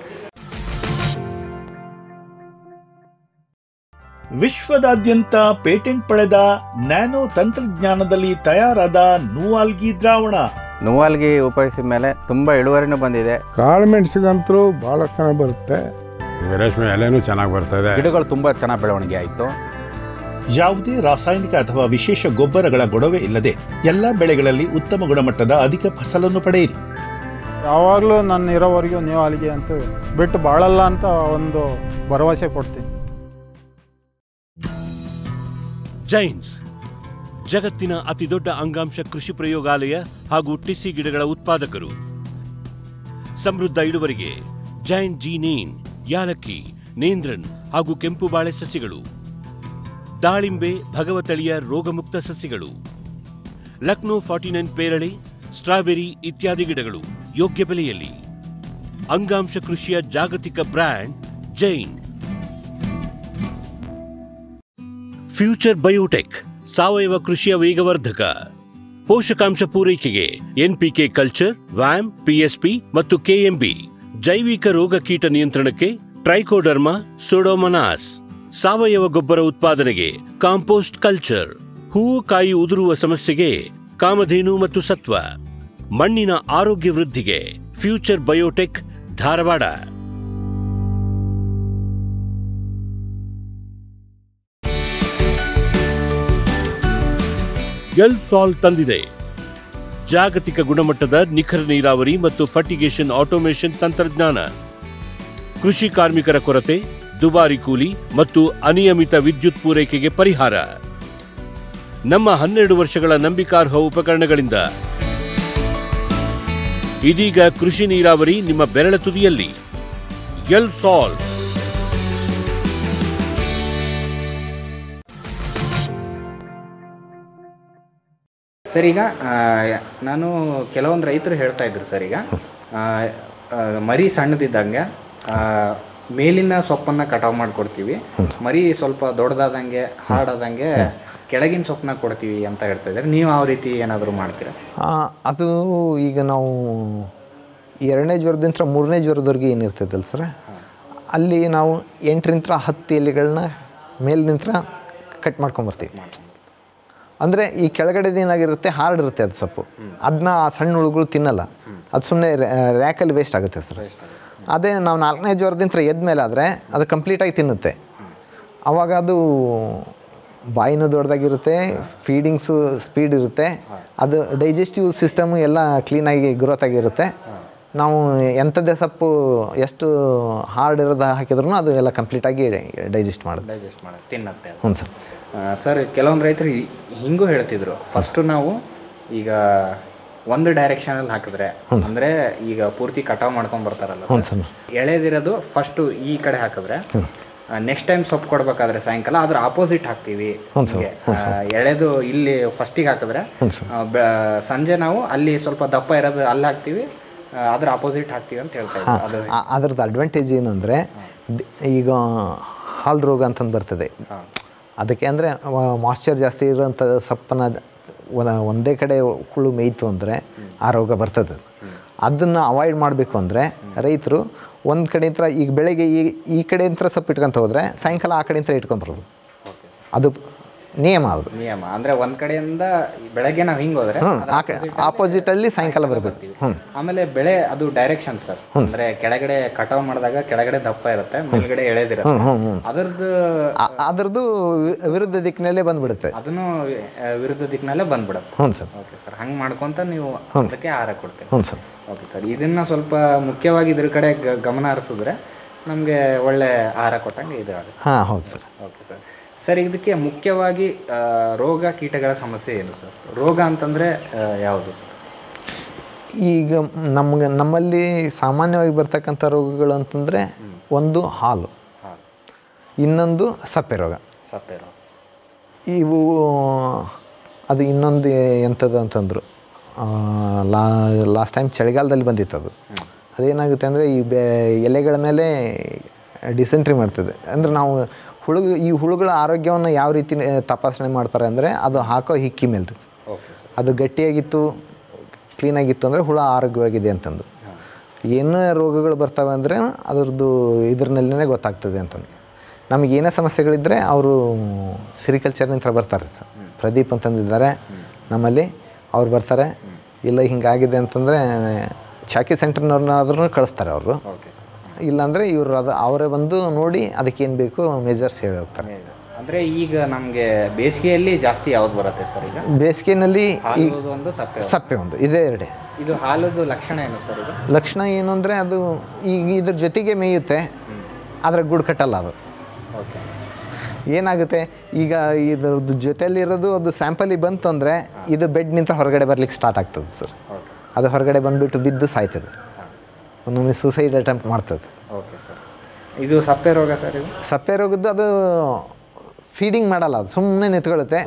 ವಿಶ್ವದಾದ್ಯಂತ ಪೇಟೆಂಟ್ ಪಡೆದ ನ್ಯಾನೋ ತಂತ್ರಜ್ಞಾನದಲ್ಲಿ ತಯಾರಾದ ನೂವಾಲ್ಗಿ ದ್ರಾವಣ. ನೂವಾಲ್ಗಿ ಉಪಯೋಗಿಸಿದ ಮೇಲೆ ತುಂಬ ಇಳುವರಿನೂ ಬಂದಿದೆ. ಕಾಳು ಮೆಣಸಿಗಂತೂ ಭಾಳ ಚೆನ್ನಾಗಿ ಬರುತ್ತೆ, ರೇಷ್ಮೆ ಎಲೆನೂ ಚೆನ್ನಾಗಿ ಬರ್ತದೆ, ಗಿಡಗಳು ತುಂಬ ಚೆನ್ನಾಗಿ ಬೆಳವಣಿಗೆ ಆಯಿತು. ಯಾವುದೇ ರಾಸಾಯನಿಕ ಅಥವಾ ವಿಶೇಷ ಗೊಬ್ಬರಗಳ ಗೊಡವೆ ಇಲ್ಲದೆ ಎಲ್ಲ ಬೆಳೆಗಳಲ್ಲಿ ಉತ್ತಮ ಗುಣಮಟ್ಟದ ಅಧಿಕ ಫಸಲನ್ನು ಪಡೆಯಿರಿ. ಯಾವಾಗಲೂ ನನ್ನ ಇರೋವರೆಗೂ ನೂವಾಲ್ಗಿ ಅಂತೂ ಬಿಟ್ಟು ಬಾಳಲ್ಲ ಅಂತ ಒಂದು ಭರವಸೆ ಕೊಡ್ತೀನಿ. ಜೈನ್ಸ್ ಜಗತ್ತಿನ ಅತಿದೊಡ್ಡ ಅಂಗಾಂಶ ಕೃಷಿ ಪ್ರಯೋಗಾಲಯ ಹಾಗೂ ಟಿಸಿ ಗಿಡಗಳ ಉತ್ಪಾದಕರು. ಸಮೃದ್ಧ ಇಳುವರಿಗೆ ಜೈನ್ ಜೀನೇನ್, ಯಾಲಕ್ಕಿ, ನೇಂದ್ರನ್ ಹಾಗೂ ಕೆಂಪು ಬಾಳೆ ಸಸಿಗಳು, ದಾಳಿಂಬೆ, ಭಗವತಳಿಯ ರೋಗಮುಕ್ತ ಸಸಿಗಳು, ಲಕ್ನೋ ಫಾರ್ಟಿ ನೈನ್ ಪೇರಳೆ, ಸ್ಟ್ರಾಬೆರಿ ಇತ್ಯಾದಿ ಗಿಡಗಳು ಯೋಗ್ಯ ಬೆಲೆಯಲ್ಲಿ. ಅಂಗಾಂಶ ಕೃಷಿಯ ಜಾಗತಿಕ ಬ್ರ್ಯಾಂಡ್ ಜೈನ್. ಫ್ಯೂಚರ್ ಬಯೋಟೆಕ್ ಸಾವಯವ ಕೃಷಿಯ ವೇಗವರ್ಧಕ. ಪೋಷಕಾಂಶ ಪೂರೈಕೆಗೆ ಎನ್ಪಿಕೆ ಕಲ್ಚರ್, ವ್ಯಾಮ್, ಪಿಎಸ್ಪಿ ಮತ್ತು ಕೆಎಂಬಿ. ಜೈವಿಕ ರೋಗ ಕೀಟ ನಿಯಂತ್ರಣಕ್ಕೆ ಟ್ರೈಕೋಡರ್ಮಾ, ಸೂಡೋಮೊನಾಸ್. ಸಾವಯವ ಗೊಬ್ಬರ ಉತ್ಪಾದನೆಗೆ ಕಾಂಪೋಸ್ಟ್ ಕಲ್ಚರ್. ಹೂವು ಕಾಯಿ ಉದುರುವ ಸಮಸ್ಯೆಗೆ ಕಾಮಧೇನು ಮತ್ತು ಸತ್ವ. ಮಣ್ಣಿನ ಆರೋಗ್ಯ ವೃದ್ಧಿಗೆ ಫ್ಯೂಚರ್ ಬಯೋಟೆಕ್, ಧಾರವಾಡ. ಎಲ್ ಸಾಲ್ ತಂದಿದೆ ಜಾಗತಿಕ ಗುಣಮಟ್ಟದ ನಿಖರ ನೀರಾವರಿ ಮತ್ತು ಫರ್ಟಿಗೇಷನ್ ಆಟೋಮೇಷನ್ ತಂತ್ರಜ್ಞಾನ. ಕೃಷಿ ಕಾರ್ಮಿಕರ ಕೊರತೆ, ದುಬಾರಿ ಕೂಲಿ ಮತ್ತು ಅನಿಯಮಿತ ವಿದ್ಯುತ್ ಪೂರೈಕೆಗೆ ಪರಿಹಾರ. ನಮ್ಮ ಹನ್ನೆರಡು ವರ್ಷಗಳ ನಂಬಿಕಾರ್ಹ ಉಪಕರಣಗಳಿಂದ ಇದೀಗ ಕೃಷಿ ನೀರಾವರಿ ನಿಮ್ಮ ಬೆರಳ ತುದಿಯಲ್ಲಿ. ಎಲ್ ಸಾಲ್. ಸರ್, ಈಗ ನಾನು ಕೆಲವೊಂದು ರೈತರು ಹೇಳ್ತಾ ಇದ್ರು ಸರ್, ಈಗ ಮರಿ ಸಣ್ಣದಿದ್ದಂಗೆ ಮೇಲಿನ ಸೊಪ್ಪನ್ನು ಕಟಾವು ಮಾಡಿಕೊಡ್ತೀವಿ, ಮರಿ ಸ್ವಲ್ಪ ದೊಡ್ಡದಾದಂಗೆ ಹಾರ್ಡಾದಂಗೆ ಕೆಳಗಿನ ಸೊಪ್ಪನ್ನ ಕೊಡ್ತೀವಿ ಅಂತ ಹೇಳ್ತಾ ಇದ್ದಾರೆ. ನೀವು ಆ ರೀತಿ ಏನಾದರೂ ಮಾಡ್ತೀರಾ? ಅದು ಈಗ ನಾವು ಎರಡನೇ ಜ್ವರದಿಂದ ಮೂರನೇ ಜ್ವರದವರೆಗೆ ಏನಿರ್ತದಲ್ಲ ಸರ್, ಅಲ್ಲಿ ನಾವು ಎಂಟರಿಂದ ಹತ್ತು ಎಲೆಗಳನ್ನ ಮೇಲಿನಿಂದ ಕಟ್ ಮಾಡ್ಕೊಂಬರ್ತೀವಿ. ಅಂದರೆ ಈ ಕೆಳಗಡೆದು ಏನಾಗಿರುತ್ತೆ, ಹಾರ್ಡ್ ಇರುತ್ತೆ ಅದು ಸೊಪ್ಪು, ಅದನ್ನ ಸಣ್ಣ ಹುಳುಗಳು ತಿನ್ನಲ್ಲ, ಅದು ಸುಮ್ಮನೆ ರ್ಯಾಕಲ್ಲಿ ವೇಸ್ಟ್ ಆಗುತ್ತೆ ಸರ್. ಅದೇ ನಾವು ನಾಲ್ಕನೇ ಜ್ವರದಿಂದ ಎದ್ದ ಮೇಲೆ ಆದರೆ ಅದು ಕಂಪ್ಲೀಟಾಗಿ ತಿನ್ನುತ್ತೆ. ಆವಾಗ ಅದು ಬಾಯಿನೂ ದೊಡ್ಡದಾಗಿರುತ್ತೆ, ಫೀಡಿಂಗ್ಸು ಸ್ಪೀಡ್ ಇರುತ್ತೆ, ಅದು ಡೈಜೆಸ್ಟಿವ್ ಸಿಸ್ಟಮು ಎಲ್ಲ ಕ್ಲೀನಾಗಿ ಗ್ರೋತ್ ಆಗಿರುತ್ತೆ. ನಾವು ಎಂಥದ್ದೇ ಸೊಪ್ಪು ಎಷ್ಟು ಹಾರ್ಡ್ ಇರೋದು ಹಾಕಿದ್ರೂ ಅದು ಎಲ್ಲ ಕಂಪ್ಲೀಟಾಗಿ ಡೈಜೆಸ್ಟ್ ಮಾಡುತ್ತೆ ಡೈಜೆಸ್ಟ್ ಮಾಡುತ್ತೆ ತಿನ್ನತ್ತೆ. ಹ್ಞೂ ಸರ್. ಸರ್ ಕೆಲವೊಂದು ರೈತರು ಹಿಂಗೂ ಹೇಳ್ತಿದ್ರು, ಫಸ್ಟು ನಾವು ಈಗ ಒಂದು ಡೈರೆಕ್ಷನಲ್ಲಿ ಹಾಕಿದ್ರೆ ಅಂದರೆ ಈಗ ಪೂರ್ತಿ ಕಟಾವು ಮಾಡ್ಕೊಂಡು ಬರ್ತಾರಲ್ಲ ಸರ್, ಎಳೆದಿರೋದು ಫಸ್ಟು ಈ ಕಡೆ ಹಾಕಿದ್ರೆ ನೆಕ್ಸ್ಟ್ ಟೈಮ್ ಸೊಪ್ಪು ಕೊಡಬೇಕಾದ್ರೆ ಸಾಯಂಕಾಲ ಅದ್ರ ಆಪೋಸಿಟ್ ಹಾಕ್ತೀವಿ. ಎಳೆದು ಇಲ್ಲಿ ಫಸ್ಟಿಗೆ ಹಾಕಿದ್ರೆ ಸಂಜೆ ನಾವು ಅಲ್ಲಿ ಸ್ವಲ್ಪ ದಪ್ಪ ಇರೋದು ಅಲ್ಲಿ ಹಾಕ್ತೀವಿ, ಅದ್ರ ಆಪೋಸಿಟ್ ಹಾಕ್ತೀವಿ ಅಂತ ಹೇಳ್ತಾ ಇದ್ದೀವಿ. ಅದ್ರದ್ದು ಅಡ್ವಾಂಟೇಜ್ ಏನು ಅಂದರೆ, ಈಗ ಹಾಲು ರೋಗ ಅಂತಂದು ಬರ್ತದೆ ಅದಕ್ಕೆ. ಅಂದರೆ ಮಾಯ್ಶ್ಚರ್ ಜಾಸ್ತಿ ಇರೋಂಥ ಸೊಪ್ಪನ್ನ ಒಂದೇ ಕಡೆ ಹುಳು ಮೇಯ್ತು ಅಂದರೆ ಆ ರೋಗ ಬರ್ತದೆ. ಅದನ್ನು ಅವಾಯ್ಡ್ ಮಾಡಬೇಕು ಅಂದರೆ ರೈತರು ಒಂದು ಕಡೆಯಿಂದ ಈಗ ಬೆಳಗ್ಗೆ ಈ ಈ ಕಡೆಯಿಂದ ಸೊಪ್ಪು ಇಟ್ಕೊಂತ ಹೋದರೆ ಸಾಯಂಕಾಲ ಆ ಕಡೆಯಿಂದ ಇಟ್ಕೊಂಬರೋದು, ಅದು ನಿಯಮ. ಅದು ನಿಯಮ ಅಂದರೆ ಒಂದು ಕಡೆಯಿಂದ ಬೆಳಗ್ಗೆ ನಾವು ಹಿಂಗೆ ಹೋದರೆ ಆಪೋಸಿಟಲ್ಲಿ ಸಾಯಂಕಾಲ ಬರಬೇಕು. ಆಮೇಲೆ ಬೆಳೆ ಅದು ಡೈರೆಕ್ಷನ್ ಸರ್, ಅಂದರೆ ಕೆಳಗಡೆ ಕಟಾವು ಮಾಡಿದಾಗ ಕೆಳಗಡೆ ದಪ್ಪ ಇರುತ್ತೆ, ಮೇಲ್ಗಡೆ ಎಳೆದಿರುತ್ತೆ, ಅದರದ್ದು ಅದರದ್ದು ವಿರುದ್ಧ ದಿಕ್ಕಿನಲ್ಲೇ ಬಂದ್ಬಿಡುತ್ತೆ, ಅದನ್ನು ವಿರುದ್ಧ ದಿಕ್ಕಿನಲ್ಲೇ ಬಂದ್ಬಿಡುತ್ತೆ. ಹ್ಞೂ ಸರ್. ಓಕೆ ಸರ್, ಹಂಗೆ ಮಾಡ್ಕೊತ ನೀವು ಅದಕ್ಕೆ ಆಹಾರ ಕೊಡ್ತೀವಿ. ಹ್ಞೂ ಸರ್. ಓಕೆ ಸರ್, ಇದನ್ನು ಸ್ವಲ್ಪ ಮುಖ್ಯವಾಗಿ ಇದ್ರ ಕಡೆ ಗಮನ ಹರಿಸಿದ್ರೆ ನಮಗೆ ಒಳ್ಳೆ ಆಹಾರ ಕೊಟ್ಟಂಗೆ ಇದು ಆಗುತ್ತೆ. ಹಾಂ ಹೌದು ಸರ್. Okay sir. ಸರ್, ಇದಕ್ಕೆ ಮುಖ್ಯವಾಗಿ ರೋಗ ಕೀಟಗಳ ಸಮಸ್ಯೆ ಏನು ಸರ್? ರೋಗ ಅಂತಂದರೆ ಯಾವುದು ಸರ್? ಈಗ ನಮ್ಗೆ ನಮ್ಮಲ್ಲಿ ಸಾಮಾನ್ಯವಾಗಿ ಬರ್ತಕ್ಕಂಥ ರೋಗಗಳು ಅಂತಂದರೆ ಒಂದು ಹಾಲು, ಇನ್ನೊಂದು ಸಪ್ಪೆ ರೋಗ. ಸಪ್ಪೆ ರೋಗ ಇವು ಅದು ಇನ್ನೊಂದು ಎಂಥದ್ದು ಅಂತಂದರು, ಲಾ ಲಾಸ್ಟ್ ಟೈಮ್ ಚಳಿಗಾಲದಲ್ಲಿ ಬಂದಿತ್ತು ಅದು. ಅದೇನಾಗುತ್ತೆ ಅಂದರೆ ಈ ಬೆ ಎಲೆಗಳ ಮೇಲೆ ಡಿಸೆಂಟ್ರಿ ಮಾಡ್ತದೆ. ಅಂದರೆ ನಾವು ಹುಳು ಈ ಹುಳುಗಳ ಆರೋಗ್ಯವನ್ನು ಯಾವ ರೀತಿ ತಪಾಸಣೆ ಮಾಡ್ತಾರೆ ಅಂದರೆ ಅದು ಹಾಕೋ ಹಿಕ್ಕಿ ಮೇಲೆ ರೀ. ಅದು ಗಟ್ಟಿಯಾಗಿತ್ತು ಕ್ಲೀನಾಗಿತ್ತು ಅಂದರೆ ಹುಳ ಆರೋಗ್ಯವಾಗಿದೆ ಅಂತಂದು. ಏನೋ ರೋಗಗಳು ಬರ್ತವೆ ಅಂದರೆ ಅದರದ್ದು ಇದ್ರಲ್ಲೇ ಗೊತ್ತಾಗ್ತದೆ ಅಂತಂದು. ನಮಗೆ ಏನೇ ಸಮಸ್ಯೆಗಳಿದ್ದರೆ ಅವರು ಸಿರಿಕಲ್ಚರ್ನಿಂದ ಬರ್ತಾರೆ ಸರ್, ಪ್ರದೀಪ್ ಅಂತಂದಿದ್ದಾರೆ ನಮ್ಮಲ್ಲಿ, ಅವ್ರು ಬರ್ತಾರೆ. ಇಲ್ಲ ಹಿಂಗಾಗಿದೆ ಅಂತಂದರೆ ಚಾಕಿ ಸೆಂಟರ್ನವ್ರನ್ನಾದ್ರೂ ಕಳಿಸ್ತಾರೆ ಅವರು. ಇಲ್ಲಾಂದರೆ ಇವರು ಅದು ಅವರೇ ಬಂದು ನೋಡಿ ಅದಕ್ಕೇನು ಬೇಕು ಮೆಜರ್ಸ್ ಹೇಳಿ ಹೋಗ್ತಾರೆ. ಅಂದರೆ ಈಗ ನಮಗೆ ಬೇಸಿಗೆಯಲ್ಲಿ ಜಾಸ್ತಿ ಯಾವ್ದು ಬರುತ್ತೆ ಸರ್? ಈಗ ಬೇಸಿಗೆಯಲ್ಲಿ ಒಂದು ಸಪ್ಪೆ ಸಪ್ಪೆ ಒಂದು ಇದೇ ಎರಡೇ. ಇದು ಹಾಲುದು ಲಕ್ಷಣ ಏನು ಸರ್? ಇದು ಲಕ್ಷಣ ಏನು ಅಂದರೆ ಅದು ಈಗ ಇದ್ರ ಜೊತೆಗೆ ಮೇಯುತ್ತೆ, ಆದರೆ ಗುಡ್ ಕಟ್ಟಲ್ಲ ಅದು. ಓಕೆ. ಏನಾಗುತ್ತೆ ಈಗ ಇದ್ರದ್ದು ಜೊತೆಯಲ್ಲಿರೋದು ಅದು ಸ್ಯಾಂಪಲಿಗೆ ಬಂತು ಅಂದರೆ ಇದು ಬೆಡ್ ನಿಂತ ಹೊರಗಡೆ ಬರ್ಲಿಕ್ಕೆ ಸ್ಟಾರ್ಟ್ ಆಗ್ತದೆ ಸರ್. ಅದು ಹೊರಗಡೆ ಬಂದುಬಿಟ್ಟು ಬಿದ್ದು ಸಾಯ್ತದೆ, ಒಂದೊಮ್ಮೆ ಸೂಸೈಡ್ ಅಟೆಂಪ್ಟ್ ಮಾಡ್ತದೆ. Okay sir. ಇದು ಸಪ್ಪೆ ರೋಗ ಸರ್? ಇದು ಸಪ್ಪೆ ರೋಗದ್ದು ಅದು ಫೀಡಿಂಗ್ ಮಾಡಲ್ಲ, ಅದು ಸುಮ್ಮನೆ ನಿಂತ್ಕೊಳ್ಳುತ್ತೆ,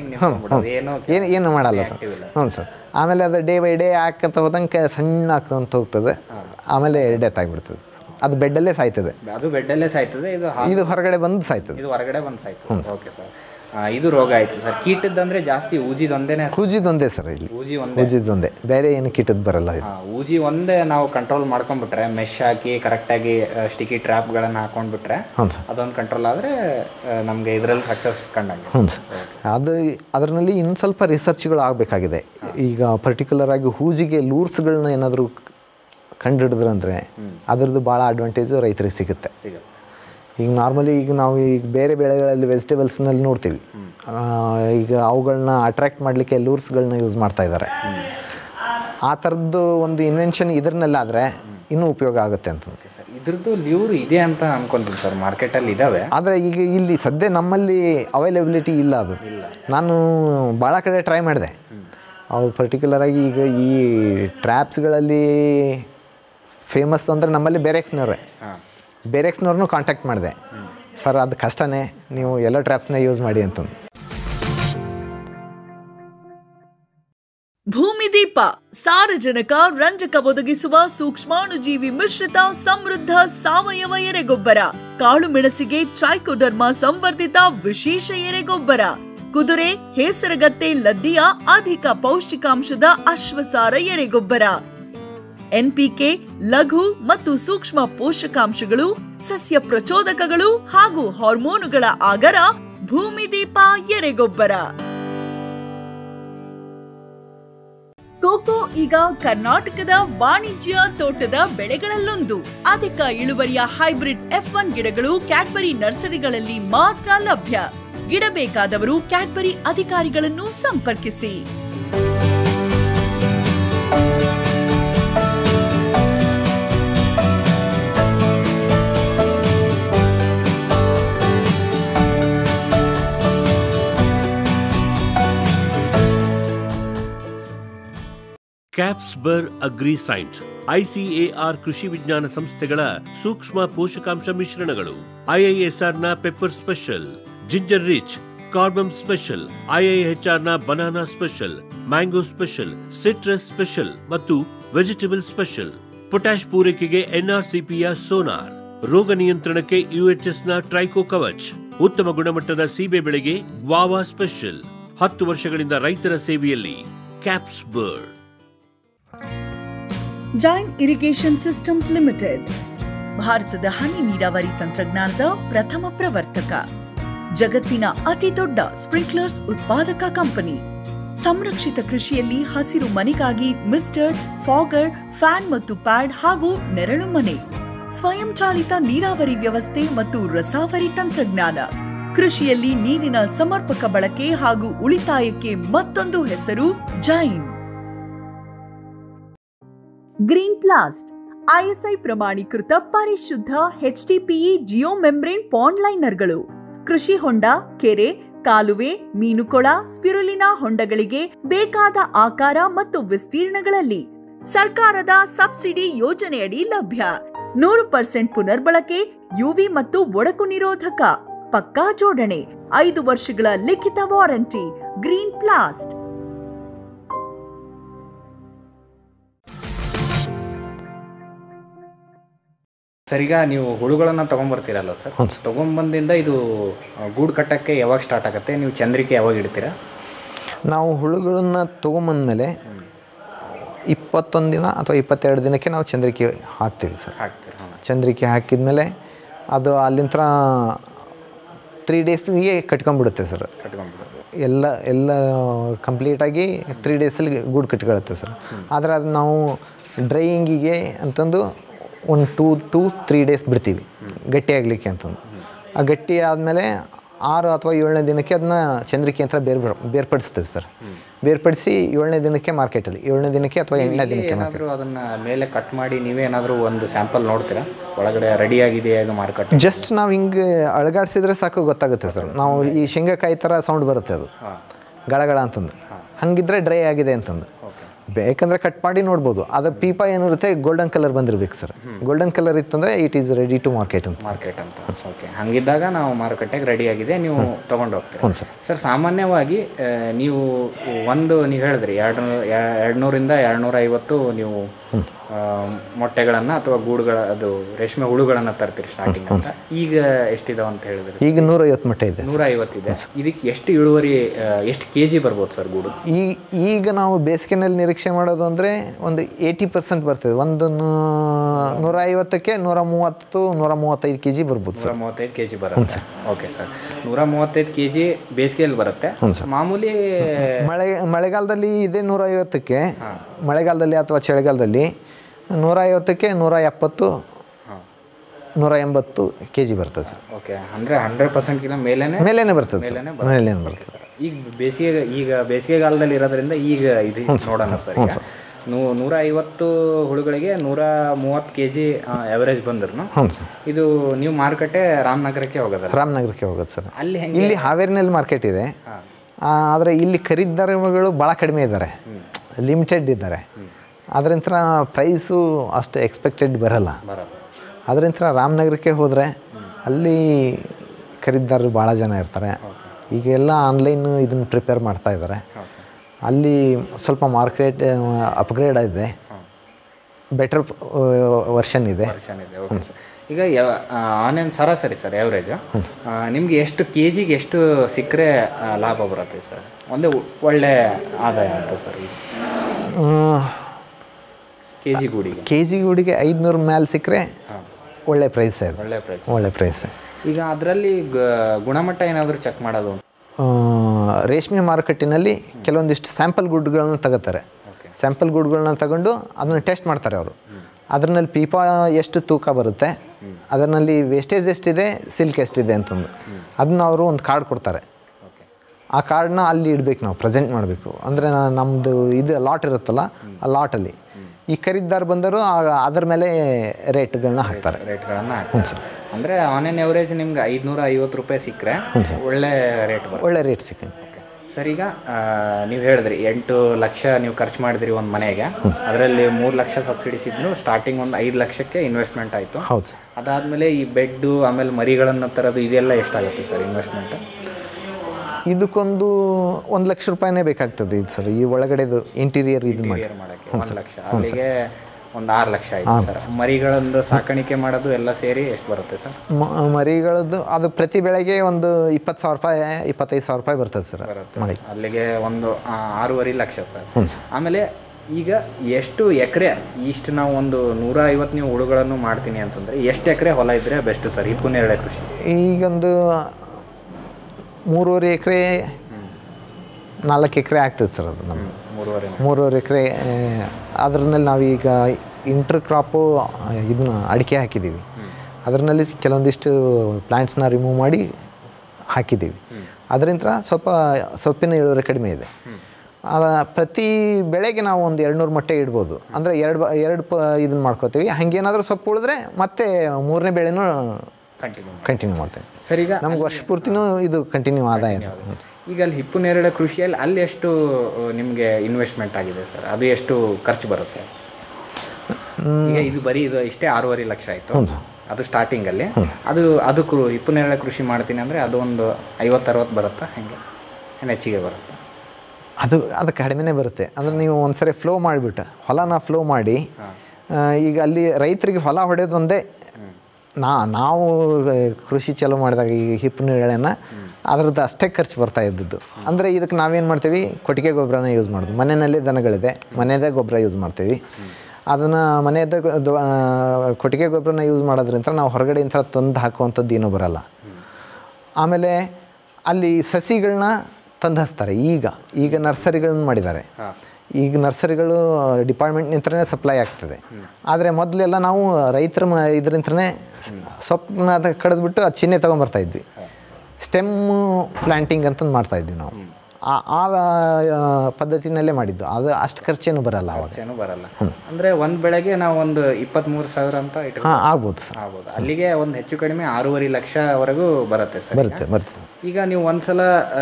ಏನು ಏನು ಮಾಡಲ್ಲ ಸರ್. ಹ್ಞೂ ಸರ್. ಆಮೇಲೆ ಅದು ಡೇ ಬೈ ಡೇ ಹಾಕಂತ ಹೋದಂಗೆ ಸಣ್ಣ ಆಗ್ತಂತ ಹೋಗ್ತದೆ, ಆಮೇಲೆ ಡೆತ್ ಆಗಿಬಿಡ್ತದೆ. ಅದು ಬೆಡ್ಡಲ್ಲೇ ಸಾಯ್ತದೆ. ಅದು ಬೆಡ್ಡಲ್ಲೇ ಸಾಯ್ತದೆ. ಇದು ಇದು ಹೊರಗಡೆ ಬಂದು ಸಾಯ್ತದೆ. ಇದು ಹೊರಗಡೆ ಬಂದು ಸಾಯ್ತದೆ. Okay sir. ಇದು ರೋಗ ಆಯಿತು ಸರ್. ಕೀಟದಂದರೆ ಜಾಸ್ತಿ ಊಜಿದೊಂದೇ? ಊಜಿದೊಂದೇ ಸರ್. ಇಲ್ಲಿ ಊಜಿ ಒಂದೇ ಊಜಿದೊಂದೇ, ಬೇರೆ ಏನು ಕೀಟದ ಬರಲ್ಲ. ಊಜಿ ಒಂದೇ ನಾವು ಕಂಟ್ರೋಲ್ ಮಾಡ್ಕೊಂಡ್ಬಿಟ್ರೆ, ಮೆಶ್ ಹಾಕಿ ಕರೆಕ್ಟಾಗಿ ಸ್ಟಿಕಿ ಟ್ರ್ಯಾಪ್ಗಳನ್ನು ಹಾಕೊಂಡ್ಬಿಟ್ರೆ ಅದೊಂದು ಕಂಟ್ರೋಲ್ ಆದರೆ ನಮಗೆ ಇದರಲ್ಲಿ ಸಕ್ಸಸ್ ಕಂಡಂಗೆ. ಹ್ಞೂ ಸರ್. ಅದು ಅದರಲ್ಲಿ ಇನ್ನು ಸ್ವಲ್ಪ ರಿಸರ್ಚ್ಗಳು ಆಗಬೇಕಾಗಿದೆ. ಈಗ ಪರ್ಟಿಕ್ಯುಲರ್ ಆಗಿ ಹೂಜಿಗೆ ಲೂರ್ಸ್ಗಳನ್ನ ಏನಾದರೂ ಕಂಡುಹಿಡಿದ್ರು ಅಂದರೆ ಅದರದ್ದು ಭಾಳ ಅಡ್ವಾಂಟೇಜು ರೈತರಿಗೆ ಸಿಗುತ್ತೆ. ಈಗ ನಾರ್ಮಲಿ ಈಗ ನಾವು ಈಗ ಬೇರೆ ಬೆಳೆಗಳಲ್ಲಿ ವೆಜಿಟೇಬಲ್ಸ್ನಲ್ಲಿ ನೋಡ್ತೀವಿ, ಈಗ ಅವುಗಳನ್ನ ಅಟ್ರ್ಯಾಕ್ಟ್ ಮಾಡಲಿಕ್ಕೆ ಲೂರ್ಸ್ಗಳನ್ನ ಯೂಸ್ ಮಾಡ್ತಾ ಇದ್ದಾರೆ. ಆ ಥರದ್ದು ಒಂದು ಇನ್ವೆನ್ಷನ್ ಇದರಲ್ಲಾದರೆ ಇನ್ನೂ ಉಪಯೋಗ ಆಗುತ್ತೆ ಅಂತ. ಸರ್, ಇದ್ರದ್ದು ಲ್ಯೂರ್ ಇದೆ ಅಂತ ಅನ್ಕೊಂತೀನಿ ಸರ್, ಮಾರ್ಕೆಟಲ್ಲಿ ಇದ್ದಾವೆ. ಆದರೆ ಈಗ ಇಲ್ಲಿ ಸದ್ಯ ನಮ್ಮಲ್ಲಿ ಅವೈಲಬಿಲಿಟಿ ಇಲ್ಲ. ಅದು ನಾನು ಭಾಳ ಕಡೆ ಟ್ರೈ ಮಾಡಿದೆ. ಅವು ಪರ್ಟಿಕ್ಯುಲರಾಗಿ ಈಗ ಈ ಟ್ರ್ಯಾಪ್ಸ್ಗಳಲ್ಲಿ ಫೇಮಸ್ ಅಂದರೆ ನಮ್ಮಲ್ಲಿ ಬೇರೆಕ್ಸ್ನವ್ರೆ. ಬೇರೆಕ್ಸ್ನವ್ರನ್ನೂ ಕಾಂಟ್ಯಾಕ್ಟ್ ಮಾಡಿದೆ, ಸರ್ ಅದು ಕಷ್ಟನೇ, ನೀವು ಎಲ್ಲ ಟ್ರ್ಯಾಪ್ಸ್ನ ಯೂಸ್ ಮಾಡಿ ಅಂತಂದು. ಭೂಮಿದೀಪ ದೀಪ ಸಾರಜನಕ ರಂಜಕ ಒದಗಿಸುವ ಸೂಕ್ಷ್ಮಾಣುಜೀವಿ ಮಿಶ್ರಿತ ಸಮೃದ್ಧ ಸಾವಯವ ಎರೆಗೊಬ್ಬರ. ಕಾಳು ಮೆಣಸಿಗೆ ಟ್ರೈಕೋಡರ್ಮಾ ಸಂವರ್ಧಿತ ವಿಶೇಷ ಎರೆಗೊಬ್ಬರ. ಕುದುರೆ ಹೇಸರಗತ್ತೆ ಲದ್ದಿಯ ಅಧಿಕ ಪೌಷ್ಟಿಕಾಂಶದ ಅಶ್ವಸಾರ ಎರೆಗೊಬ್ಬರ. ಎನ್ಪಿಕೆ ಲಘು ಮತ್ತು ಸೂಕ್ಷ್ಮ ಪೋಷಕಾಂಶಗಳು, ಸಸ್ಯ ಪ್ರಚೋದಕಗಳು ಹಾಗೂ ಹಾರ್ಮೋನುಗಳ ಆಗರ ಭೂಮಿ ದೀಪ ಎರೆಗೊಬ್ಬರ. ಕೋಕೋ ಈಗ ಕರ್ನಾಟಕದ ವಾಣಿಜ್ಯ ತೋಟದ ಬೆಳೆಗಳಲ್ಲೊಂದು. ಅಧಿಕ ಇಳುವರಿಯ ಹೈಬ್ರಿಡ್ ಎಫ್ ಒನ್ ಗಿಡಗಳು ಕ್ಯಾಡ್ಬರಿ ನರ್ಸರಿಗಳಲ್ಲಿ ಮಾತ್ರ ಲಭ್ಯ. ಗಿಡ ಬೇಕಾದವರು ಕ್ಯಾಡ್ಬರಿ ಅಧಿಕಾರಿಗಳನ್ನು ಸಂಪರ್ಕಿಸಿ. ಕ್ಯಾಪ್ಸ್ಬರ್ ಅಗ್ರಿ ಸೈನ್ಸ್ ಐಸಿಎಆರ್ ಕೃಷಿ ವಿಜ್ಞಾನ ಸಂಸ್ಥೆಗಳ ಸೂಕ್ಷ್ಮ ಪೋಷಕಾಂಶ ಮಿಶ್ರಣಗಳು. ಐಐಎಸ್ಆರ್ ನ pepper special, ginger rich, cardamom special, IIHR ನ banana special, mango special, citrus special ಮತ್ತು ವೆಜಿಟೇಬಲ್ ಸ್ಪೆಷಲ್. ಪೊಟ್ಯಾಶ್ ಪೂರೈಕೆಗೆ ಎನ್ಆರ್ಸಿಪಿಯ ಸೋನಾರ್, ರೋಗ ನಿಯಂತ್ರಣಕ್ಕೆ ಯುಎಚ್ಎಸ್ ನ ಟ್ರೈಕೋ ಕವಚ್, ಉತ್ತಮ ಗುಣಮಟ್ಟದ ಸೀಬೆ ಬೆಳೆಗೆ ಗ್ವಾವಾ ಸ್ಪೆಷಲ್. ಹತ್ತು ವರ್ಷಗಳಿಂದ ರೈತರ ಸೇವೆಯಲ್ಲಿ ಕ್ಯಾಪ್ಸ್ಬರ್ಡ್. ಜೈನ್ ಇರಿಗೇಷನ್ ಸಿಸ್ಟಮ್ಸ್ ಲಿಮಿಟೆಡ್ ಭಾರತದ ಹನಿ ನೀರಾವರಿ ತಂತ್ರಜ್ಞಾನದ ಪ್ರಥಮ ಪ್ರವರ್ತಕ. ಜಗತ್ತಿನ ಅತಿ ದೊಡ್ಡ ಸ್ಪ್ರಿಂಕ್ಲರ್ಸ್ ಉತ್ಪಾದಕ ಕಂಪನಿ. ಸಂರಕ್ಷಿತ ಕೃಷಿಯಲ್ಲಿ ಹಸಿರು ಮನೆಗಾಗಿ ಮಿಸ್ಟರ್, ಫಾಗರ್, ಫ್ಯಾನ್ ಮತ್ತು ಪ್ಯಾಡ್ ಹಾಗೂ ನೆರಳು ಮನೆ. ಸ್ವಯಂ ಚಾಲಿತ ನೀರಾವರಿ ವ್ಯವಸ್ಥೆ ಮತ್ತು ರಸಾವರಿ ತಂತ್ರಜ್ಞಾನ. ಕೃಷಿಯಲ್ಲಿ ನೀರಿನ ಸಮರ್ಪಕ ಬಳಕೆ ಹಾಗೂ ಉಳಿತಾಯಕ್ಕೆ ಮತ್ತೊಂದು ಹೆಸರು ಜೈನ್. ಗ್ರೀನ್ ಪ್ಲಾಸ್ಟ್ ಐಎಸ್ಐ ಪ್ರಮಾಣೀಕೃತ ಪರಿಶುದ್ಧ ಎಚ್ಡಿಪಿಇ ಜಿಯೋ ಮೆಂಬ್ರೇನ್ ಪಾಂಡ್ ಲೈನರ್ಗಳು. ಕೃಷಿ ಹೊಂಡ, ಕೆರೆ, ಕಾಲುವೆ, ಮೀನುಕೊಳ, ಸ್ಪಿರುಲಿನಾ ಹೊಂಡಗಳಿಗೆ ಬೇಕಾದ ಆಕಾರ ಮತ್ತು ವಿಸ್ತೀರ್ಣಗಳಲ್ಲಿ ಸರ್ಕಾರದ ಸಬ್ಸಿಡಿ ಯೋಜನೆಯಡಿ ಲಭ್ಯ. ನೂರು ಪರ್ಸೆಂಟ್ ಪುನರ್ಬಳಕೆ, ಯುವಿ ಮತ್ತು ಒಡಕು ನಿರೋಧಕ, ಪಕ್ಕಾ ಜೋಡಣೆ, ಐದು ವರ್ಷಗಳ ಲಿಖಿತ ವಾರಂಟಿ. ಗ್ರೀನ್ ಪ್ಲಾಸ್ಟ್. ಸರ್, ಈಗ ನೀವು ಹುಳುಗಳನ್ನು ತೊಗೊಂಬರ್ತೀರಲ್ಲ ಸರ್, ತೊಗೊಂಬಂದಿಂದ ಇದು ಗೂಡು ಕಟ್ಟಕ್ಕೆ ಯಾವಾಗ ಸ್ಟಾರ್ಟ್ ಆಗುತ್ತೆ? ನೀವು ಚಂದ್ರಿಕೆ ಯಾವಾಗ ಇಡ್ತೀರಾ? ನಾವು ಹುಳುಗಳನ್ನು ತೊಗೊಂಬಂದಮೇಲೆ ಇಪ್ಪತ್ತೊಂದು ದಿನ ಅಥವಾ ಇಪ್ಪತ್ತೆರಡು ದಿನಕ್ಕೆ ನಾವು ಚಂದ್ರಿಕೆ ಹಾಕ್ತೀವಿ ಸರ್. ಹಾಕ್ತೀವಿ. ಚಂದ್ರಿಕೆ ಹಾಕಿದ್ಮೇಲೆ ಅದು ಅಲ್ಲಿಂದ ತ್ರೀ ಡೇಸ್ಗೆ ಕಟ್ಕೊಂಡ್ಬಿಡುತ್ತೆ ಸರ್. ಕಟ್ಕೊಂಡ್ಬಿಡುತ್ತೆ ಎಲ್ಲ ಎಲ್ಲ ಕಂಪ್ಲೀಟಾಗಿ ತ್ರೀ ಡೇಸಲ್ಲಿ ಗೂಡು ಕಟ್ಕೊಳ್ಳುತ್ತೆ ಸರ್. ಆದರೆ ಅದು ನಾವು ಡ್ರೈಯಿಂಗಿಗೆ ಅಂತಂದು ಒಂದು ಟೂ ಟೂ ತ್ರೀ ಡೇಸ್ ಬಿಡ್ತೀವಿ ಗಟ್ಟಿ ಆಗಲಿಕ್ಕೆ ಅಂತಂದು. ಆ ಗಟ್ಟಿ ಆದಮೇಲೆ ಆರು ಅಥವಾ ಏಳನೇ ದಿನಕ್ಕೆ ಅದನ್ನ ಚಂದ್ರಿಕೆ ಅಂತ ಬೇರ್ ಬೇರ್ಪಡಿಸ್ತೀವಿ ಸರ್. ಬೇರ್ಪಡಿಸಿ ಏಳನೇ ದಿನಕ್ಕೆ ಮಾರ್ಕೆಟಲ್ಲಿ ಏಳನೇ ದಿನಕ್ಕೆ ಅಥವಾ ಎಂಟನೇ ದಿನಕ್ಕೆ ಏನಾದರೂ ಅದನ್ನು ಮೇಲೆ ಕಟ್ ಮಾಡಿ ನೀವೇ ಏನಾದರೂ ಒಂದು ಸ್ಯಾಂಪಲ್ ನೋಡ್ತೀರಾ ಒಳಗಡೆ ರೆಡಿಯಾಗಿದೆಯಾ ಇದು ಮಾರ್ಕೆಟ್? ಜಸ್ಟ್ ನಾವು ಹಿಂಗೆ ಅಳಗಾಡಿಸಿದ್ರೆ ಸಾಕು ಗೊತ್ತಾಗುತ್ತೆ ಸರ್. ನಾವು ಈ ಶೇಂಗಾಕಾಯಿ ಥರ ಸೌಂಡ್ ಬರುತ್ತೆ ಅದು ಗಳಗಳ ಅಂತಂದು. ಹಾಗಿದ್ರೆ ಡ್ರೈ ಆಗಿದೆ ಅಂತಂದು. ಬೇಕಂದರೆ ಕಟ್ ಮಾಡಿ ನೋಡ್ಬೋದು. ಅದು ಪೀಪ ಏನಿರುತ್ತೆ ಗೋಲ್ಡನ್ ಕಲರ್ ಬಂದಿರಬೇಕು ಸರ್. ಗೋಲ್ಡನ್ ಕಲರ್ ಇತ್ತಂದರೆ it is ready to market ಅಂತ ಮಾರ್ಕೆಟ್ ಅಂತ ಓಕೆ. ಹಾಗಿದ್ದಾಗ ನಾವು ಮಾರುಕಟ್ಟೆಗೆ ರೆಡಿ ಆಗಿದೆ ನೀವು ತೊಗೊಂಡು ಹೋಗ್ತೀವಿ. ಹ್ಞೂ ಸರ್. ಸರ್, ಸಾಮಾನ್ಯವಾಗಿ ನೀವು ಒಂದು ನೀವು ಹೇಳಿದ್ರಿ ಎರಡು ಎರಡು ನೂರಿಂದ ಎರಡು ನೂರ ಐವತ್ತು ನೀವು ಮೊಟ್ಟೆಗಳನ್ನು ಅಥವಾ ಗೂಡುಗಳ ಅದು ರೇಷ್ಮೆ ಹುಳುಗಳನ್ನು ತರ್ತೀರಿ ಸ್ಟಾರ್ಟಿಂಗ್ ಅಂತ. ಈಗ ಎಷ್ಟಿದಾವೆ ಅಂತ ಹೇಳಿದ್ರಿ? ಈಗ ನೂರೈವತ್ತು ಮೊಟ್ಟೆ ಇದೆ. ನೂರ ಐವತ್ತಿದೆ. ಇದಕ್ಕೆ ಎಷ್ಟು ಇಳುವರಿ, ಎಷ್ಟು ಕೆ ಜಿ ಬರ್ಬೋದು ಸರ್ ಗೂಡು? ಈ ಈಗ ನಾವು ಬೇಸಿಗೆನಲ್ಲಿ ನಿರೀಕ್ಷೆ ಮಾಡೋದು ಅಂದರೆ ಒಂದು ಏಯ್ಟಿ ಪರ್ಸೆಂಟ್ ಬರ್ತದೆ. ಒಂದು ನೂರ ಐವತ್ತಕ್ಕೆ ನೂರ ಮೂವತ್ತು ನೂರ ಮೂವತ್ತೈದು ಕೆ ಜಿ ಬರ್ಬೋದು ಸರ್. ನೂರ ಮೂವತ್ತೈದು ಕೆ ಜಿ ಬರುತ್ತೆ. Okay sir. ನೂರ ಮೂವತ್ತೈದು ಕೆ ಜಿ ಬೇಸಿಗೆಯಲ್ಲಿ ಬರುತ್ತೆ. ಮಾಮೂಲಿ ಮಳೆ ಮಳೆಗಾಲದಲ್ಲಿ ಇದೆ ನೂರ ಐವತ್ತಕ್ಕೆ, ಮಳೆಗಾಲದಲ್ಲಿ ಅಥವಾ ಚಳಿಗಾಲದಲ್ಲಿ ನೂರ ಐವತ್ತಕ್ಕೆ ನೂರ ಎಪ್ಪತ್ತು ನೂರ ಎಂಬತ್ತು ಕೆ ಜಿ ಬರ್ತದೆ ಸರ್. ಓಕೆ. ಅಂದರೆ ಹಂಡ್ರೆಡ್ ಪರ್ಸೆಂಟ್ಗಿಂತ ಮೇಲೇನೆ ಮೇಲೇನೆ ಬರ್ತದೆ ಮೇಲೇನೆ ಮೇಲೇನೆ ಬರ್ತದೆ. ಈಗ ಬೇಸಿಗೆ ಈಗ ಬೇಸಿಗೆಗಾಲದಲ್ಲಿ ಇರೋದ್ರಿಂದ ಈಗ ಇದು ನೋಡೋಣ ಸರ್. ಈಗ ನೂ ನೂರ ಐವತ್ತು ಹುಳುಗಳಿಗೆ ನೂರ ಮೂವತ್ತು ಕೆ ಜಿ ಎವರೇಜ್ ಬಂದ್ರು ಇದು ನೀವು ಮಾರುಕಟ್ಟೆ ರಾಮನಗರಕ್ಕೆ ಹೋಗೋದಲ್ಲ? ರಾಮನಗರಕ್ಕೆ ಹೋಗೋದು ಸರ್. ಅಲ್ಲಿ ಇಲ್ಲಿ ಹಾವೇರಿನಲ್ಲಿ ಮಾರ್ಕೆಟ್ ಇದೆ. ಆದರೆ ಇಲ್ಲಿ ಖರೀದಿದಾರಗಳು ಭಾಳ ಕಡಿಮೆ ಇದ್ದಾರೆ, ಲಿಮಿಟೆಡ್ ಇದ್ದಾರೆ. ಅದರಿಂದ ಪ್ರೈಸು ಅಷ್ಟು ಎಕ್ಸ್ಪೆಕ್ಟೆಡ್ ಬರಲ್ಲ. ಅದರಿಂದ ರಾಮನಗರಕ್ಕೆ ಹೋದರೆ ಅಲ್ಲಿ ಖರೀದಿದಾರರು ಭಾಳ ಜನ ಇರ್ತಾರೆ. ಈಗೆಲ್ಲ ಆನ್ಲೈನ್ ಇದನ್ನು ಪ್ರಿಪೇರ್ ಮಾಡ್ತಾ ಇದ್ದಾರೆ. ಅಲ್ಲಿ ಸ್ವಲ್ಪ ಮಾರ್ಕೆಟ್ ಅಪ್ಗ್ರೇಡ್ ಇದೆ, ಬೆಟರ್ ವರ್ಷನ್ ಇದೆ ವರ್ಷನ್ ಇದೆ ಓಕೆ ಸರ್. ಈಗ ಆನ್ಲೈನ್ ಸರಾಸರಿ ಸರ್ ಎವರೇಜ್ ನಿಮಗೆ ಎಷ್ಟು ಕೆ ಜಿಗೆ ಎಷ್ಟು ಸಿಕ್ಕರೆ ಲಾಭ ಬರುತ್ತೆ ಸರ್, ಒಂದು ಒಳ್ಳೆ ಆದಾಯ ಅಂತ ಸರ್? ಈಗ ಕೆ ಜಿ ಗೂಡಿಗೆ ಕೆ ಜಿ ಗೂಡಿಗೆ ಐದುನೂರು ಮೇಲೆ ಸಿಕ್ಕರೆ ಒಳ್ಳೆ ಪ್ರೈಸ್ ಇದೆ, ಒಳ್ಳೆ ಪ್ರೈಸ್ ಒಳ್ಳೆ ಪ್ರೈಸ್. ಈಗ ಅದರಲ್ಲಿ ಗುಣಮಟ್ಟ ಏನಾದರೂ ಚೆಕ್ ಮಾಡೋದು? ರೇಷ್ಮೆ ಮಾರುಕಟ್ಟೆನಲ್ಲಿ ಕೆಲವೊಂದಿಷ್ಟು ಸ್ಯಾಂಪಲ್ ಗುಡ್ಗಳನ್ನ ತಗೋತಾರೆ. ಸ್ಯಾಂಪಲ್ ಗುಡ್ಗಳನ್ನ ತಗೊಂಡು ಅದನ್ನು ಟೆಸ್ಟ್ ಮಾಡ್ತಾರೆ ಅವರು. ಅದರಲ್ಲಿ ಪೀಪಾ ಎಷ್ಟು ತೂಕ ಬರುತ್ತೆ, ಅದರಲ್ಲಿ ವೇಸ್ಟೇಜ್ ಎಷ್ಟಿದೆ, ಸಿಲ್ಕ್ ಎಷ್ಟಿದೆ ಅಂತಂದು ಅದನ್ನ ಅವರು ಒಂದು ಕಾರ್ಡ್ ಕೊಡ್ತಾರೆ. ಆ ಕಾರ್ಡ್ನ ಅಲ್ಲಿ ಇಡಬೇಕು, ನಾವು ಪ್ರೆಸೆಂಟ್ ಮಾಡಬೇಕು. ಅಂದರೆ ನಮ್ಮದು ಇದು ಲಾಟ್ ಇರುತ್ತಲ್ಲ, ಆ ಲಾಟಲ್ಲಿ ಈ ಖರೀದಿದಾರ ಬಂದರು ಅದ್ರ ಮೇಲೆ ರೇಟ್ಗಳನ್ನ ಹಾಕ್ತಾರೆ. ರೇಟ್ಗಳನ್ನು ಹ್ಞೂ ಸರ್. ಅಂದರೆ ಆನ್ಲೈನ್ ಎವರೇಜ್ ನಿಮ್ಗೆ ಐದುನೂರ ಐವತ್ತು ರೂಪಾಯಿ ಸಿಕ್ಕರೆ ಒಳ್ಳೆ ರೇಟ್ ಬರುತ್ತೆ, ಒಳ್ಳೆ ರೇಟ್ ಸಿಕ್ಕ. Okay sir. ಈಗ ನೀವು ಹೇಳಿದ್ರಿ ಎಂಟು ಲಕ್ಷ ನೀವು ಖರ್ಚು ಮಾಡಿದ್ರಿ ಒಂದು ಮನೆಗೆ, ಅದರಲ್ಲಿ ಮೂರು ಲಕ್ಷ ಸಬ್ಸಿಡೀಸ್ ಇದ್ರು, ಸ್ಟಾರ್ಟಿಂಗ್ ಒಂದು ಐದು ಲಕ್ಷಕ್ಕೆ ಇನ್ವೆಸ್ಟ್ಮೆಂಟ್ ಆಯಿತು. ಹೌದು. ಅದಾದಮೇಲೆ ಈ ಬೆಡ್ಡು ಆಮೇಲೆ ಮರಿಗಳನ್ನು ತರೋದು ಇದೆಲ್ಲ ಎಷ್ಟಾಗುತ್ತೆ ಸರ್ ಇನ್ವೆಸ್ಟ್ಮೆಂಟ್? ಇದಕ್ಕೊಂದು ಒಂದು ಲಕ್ಷ ರೂಪಾಯಿನೇ ಬೇಕಾಗ್ತದೆ ಇದು ಸರ್, ಈ ಒಳಗಡೆದು ಇಂಟೀರಿಯರ್ ಇದು ಮಾಡಿ ಮಾಡೋಕ್ಕೆ ಒಂದು ಲಕ್ಷ, ಅಲ್ಲಿಗೆ ಒಂದು ಆರು ಲಕ್ಷ ಆಯಿತು ಸರ್. ಮರಿಗಳದ್ದು ಸಾಕಾಣಿಕೆ ಮಾಡೋದು ಎಲ್ಲ ಸೇರಿ ಎಷ್ಟು ಬರುತ್ತೆ ಸರ್? ಮರಿಗಳದ್ದು ಅದು ಪ್ರತಿ ಬೆಳೆಗೆ ಒಂದು ಇಪ್ಪತ್ತು ಸಾವಿರ ರೂಪಾಯಿ ಇಪ್ಪತ್ತೈದು ಸಾವಿರ ರೂಪಾಯಿ ಬರ್ತದೆ ಸರ್ ಮರಿ. ಅಲ್ಲಿಗೆ ಒಂದು ಆರೂವರೆ ಲಕ್ಷ ಸರ್. ಆಮೇಲೆ ಈಗ ಎಷ್ಟು ಎಕರೆ ಇಷ್ಟು ನಾವು ಒಂದು ನೂರ ಐವತ್ತು ನೀವು ಹುಳುಗಳನ್ನು ಮಾಡ್ತೀನಿ ಅಂತಂದರೆ ಎಷ್ಟು ಎಕರೆ ಹೊಲ ಇದ್ದರೆ ಬೆಸ್ಟು ಸರ್ ಹಿಪ್ಪುನೇರಳೆ ಕೃಷಿ? ಈಗೊಂದು ಮೂರುವರೆ ಎಕರೆ ನಾಲ್ಕು ಎಕರೆ ಆಗ್ತದೆ ಸರ್ ಅದು ನಮ್ಮದು. ಮೂರುವರೆ ಮೂರುವರೆ ಎಕರೆ ಅದ್ರಲ್ಲಿ ನಾವೀಗ ಇಂಟರ್ ಕ್ರಾಪು ಇದನ್ನ ಅಡಿಕೆ ಹಾಕಿದ್ದೀವಿ. ಅದರಲ್ಲಿ ಕೆಲವೊಂದಿಷ್ಟು ಪ್ಲ್ಯಾಂಟ್ಸ್ನ ರಿಮೂವ್ ಮಾಡಿ ಹಾಕಿದ್ದೀವಿ. ಅದರಿಂದ ಸ್ವಲ್ಪ ಸೊಪ್ಪಿನ ಇಳುವರಿ ಕಡಿಮೆ ಇದೆ. ಪ್ರತಿ ಬೆಳೆಗೆ ನಾವು ಒಂದು ಎರಡು ನೂರು ಮೊಟ್ಟೆ ಇಡ್ಬೋದು. ಅಂದರೆ ಎರಡು ಎರಡು ಪ ಇದನ್ನು ಮಾಡ್ಕೋತೀವಿ. ಹಾಗೇನಾದರೂ ಸೊಪ್ಪು ಉಳಿದ್ರೆ ಮತ್ತೆ ಮೂರನೇ ಬೆಳೆನೂ ಕಂಟಿನ್ಯೂ ಕಂಟಿನ್ಯೂ ಮಾಡ್ತೇವೆ ಸರ್. ಈಗ ನಮ್ಗೆ ವರ್ಷ ಪೂರ್ತಿನೂ ಇದು ಕಂಟಿನ್ಯೂ ಆದಾಯ. ಈಗ ಅಲ್ಲಿ ಹಿಪ್ಪುನೇರಳೆ ಕೃಷಿಯಲ್ಲಿ ಅಲ್ಲಿ ಎಷ್ಟು ನಿಮಗೆ ಇನ್ವೆಸ್ಟ್ಮೆಂಟ್ ಆಗಿದೆ ಸರ್? ಅದು ಎಷ್ಟು ಖರ್ಚು ಬರುತ್ತೆ? ಈಗ ಇದು ಬರೀ ಇದು ಇಷ್ಟೇ ಆರೂವರೆ ಲಕ್ಷ ಆಯಿತು ಅದು ಸ್ಟಾರ್ಟಿಂಗಲ್ಲಿ. ಅದು ಅದು ಕೃ ಹಿಪ್ಪುನೇರಳೆ ಕೃಷಿ ಮಾಡ್ತೀನಿ ಅಂದರೆ ಅದು ಒಂದು ಐವತ್ತು ಅರವತ್ತು ಬರುತ್ತಾ, ಹೆಂಗೆ ಏನು ಹೆಚ್ಚಿಗೆ ಬರುತ್ತೆ? ಅದು ಅದು ಕಡಿಮೆನೇ ಬರುತ್ತೆ. ಅಂದರೆ ನೀವು ಒಂದ್ಸರಿ ಫ್ಲೋ ಮಾಡಿಬಿಟ್ಟು ಹೊಲನ ಫ್ಲೋ ಮಾಡಿ, ಈಗ ಅಲ್ಲಿ ರೈತರಿಗೆ ಹೊಲ ಹೊಡೆಯೋದು ಒಂದೇ. ನಾ ನಾವು ಕೃಷಿ ಚಾಲೂ ಮಾಡಿದಾಗ ಈ ಹಿಪ್ಪುನೇರಳೆನ ಅದ್ರದ್ದು ಅಷ್ಟೇ ಖರ್ಚು ಬರ್ತಾ ಇದ್ದದ್ದು. ಅಂದರೆ ಇದಕ್ಕೆ ನಾವೇನು ಮಾಡ್ತೀವಿ, ಕೊಟ್ಟಿಗೆ ಗೊಬ್ಬರನ ಯೂಸ್ ಮಾಡೋದು. ಮನೆಯಲ್ಲಿ ದನಗಳಿದೆ, ಮನೆಯದೇ ಗೊಬ್ಬರ ಯೂಸ್ ಮಾಡ್ತೀವಿ. ಅದನ್ನು ಮನೆಯದ್ದೇ ಕೊಟ್ಟಿಗೆ ಗೊಬ್ಬರನ ಯೂಸ್ ಮಾಡೋದ್ರಿಂದ ನಾವು ಹೊರಗಡೆಯಿಂದ ತಂದು ಹಾಕುವಂಥದ್ದು ಏನೂ ಬರೋಲ್ಲ. ಆಮೇಲೆ ಅಲ್ಲಿ ಸಸಿಗಳನ್ನ ತಂದು ಹಚ್ತಾರೆ. ಈಗ ಈಗ ನರ್ಸರಿಗಳನ್ನ ಮಾಡಿದ್ದಾರೆ. ಈಗ ನರ್ಸರಿಗಳು ಡಿಪಾರ್ಟ್ಮೆಂಟ್ನಿಂದನೇ ಸಪ್ಲೈ ಆಗ್ತದೆ. ಆದರೆ ಮೊದಲೆಲ್ಲ ನಾವು ರೈತರ ಮ ಇದರಿಂದನೇ ಸೊಪ್ಪನ್ನ ಅದು ಕಡಿದ್ಬಿಟ್ಟು ಅದು ಚಿಹ್ನೆ ತೊಗೊಂಬರ್ತಾಯಿದ್ವಿ. ಸ್ಟೆಮ್ ಪ್ಲ್ಯಾಂಟಿಂಗ್ ಅಂತಂದು ಮಾಡ್ತಾಯಿದ್ವಿ ನಾವು. ಆ ಆ ಪದ್ಧತಿನಲ್ಲೇ ಮಾಡಿದ್ದು. ಅದು ಅಷ್ಟು ಖರ್ಚೇನು ಬರಲ್ಲ, ಖರ್ಚೇನು ಬರಲ್ಲ. ಅಂದರೆ ಒಂದು ಬೆಳೆಗೆ ನಾವು ಒಂದು ಇಪ್ಪತ್ತ್ಮೂರು ಸಾವಿರ ಅಂತ ಇಟ್ಟು ಹಾಂ ಆಗ್ಬೋದು ಸರ್, ಆಗ್ಬೋದು. ಅಲ್ಲಿಗೆ ಒಂದು ಹೆಚ್ಚು ಕಡಿಮೆ ಆರೂವರೆ ಲಕ್ಷವರೆಗೂ ಬರುತ್ತೆ ಸರ್. ಬರುತ್ತೆ ಬರುತ್ತೆ. ಈಗ ನೀವು ಒಂದು ಸಲ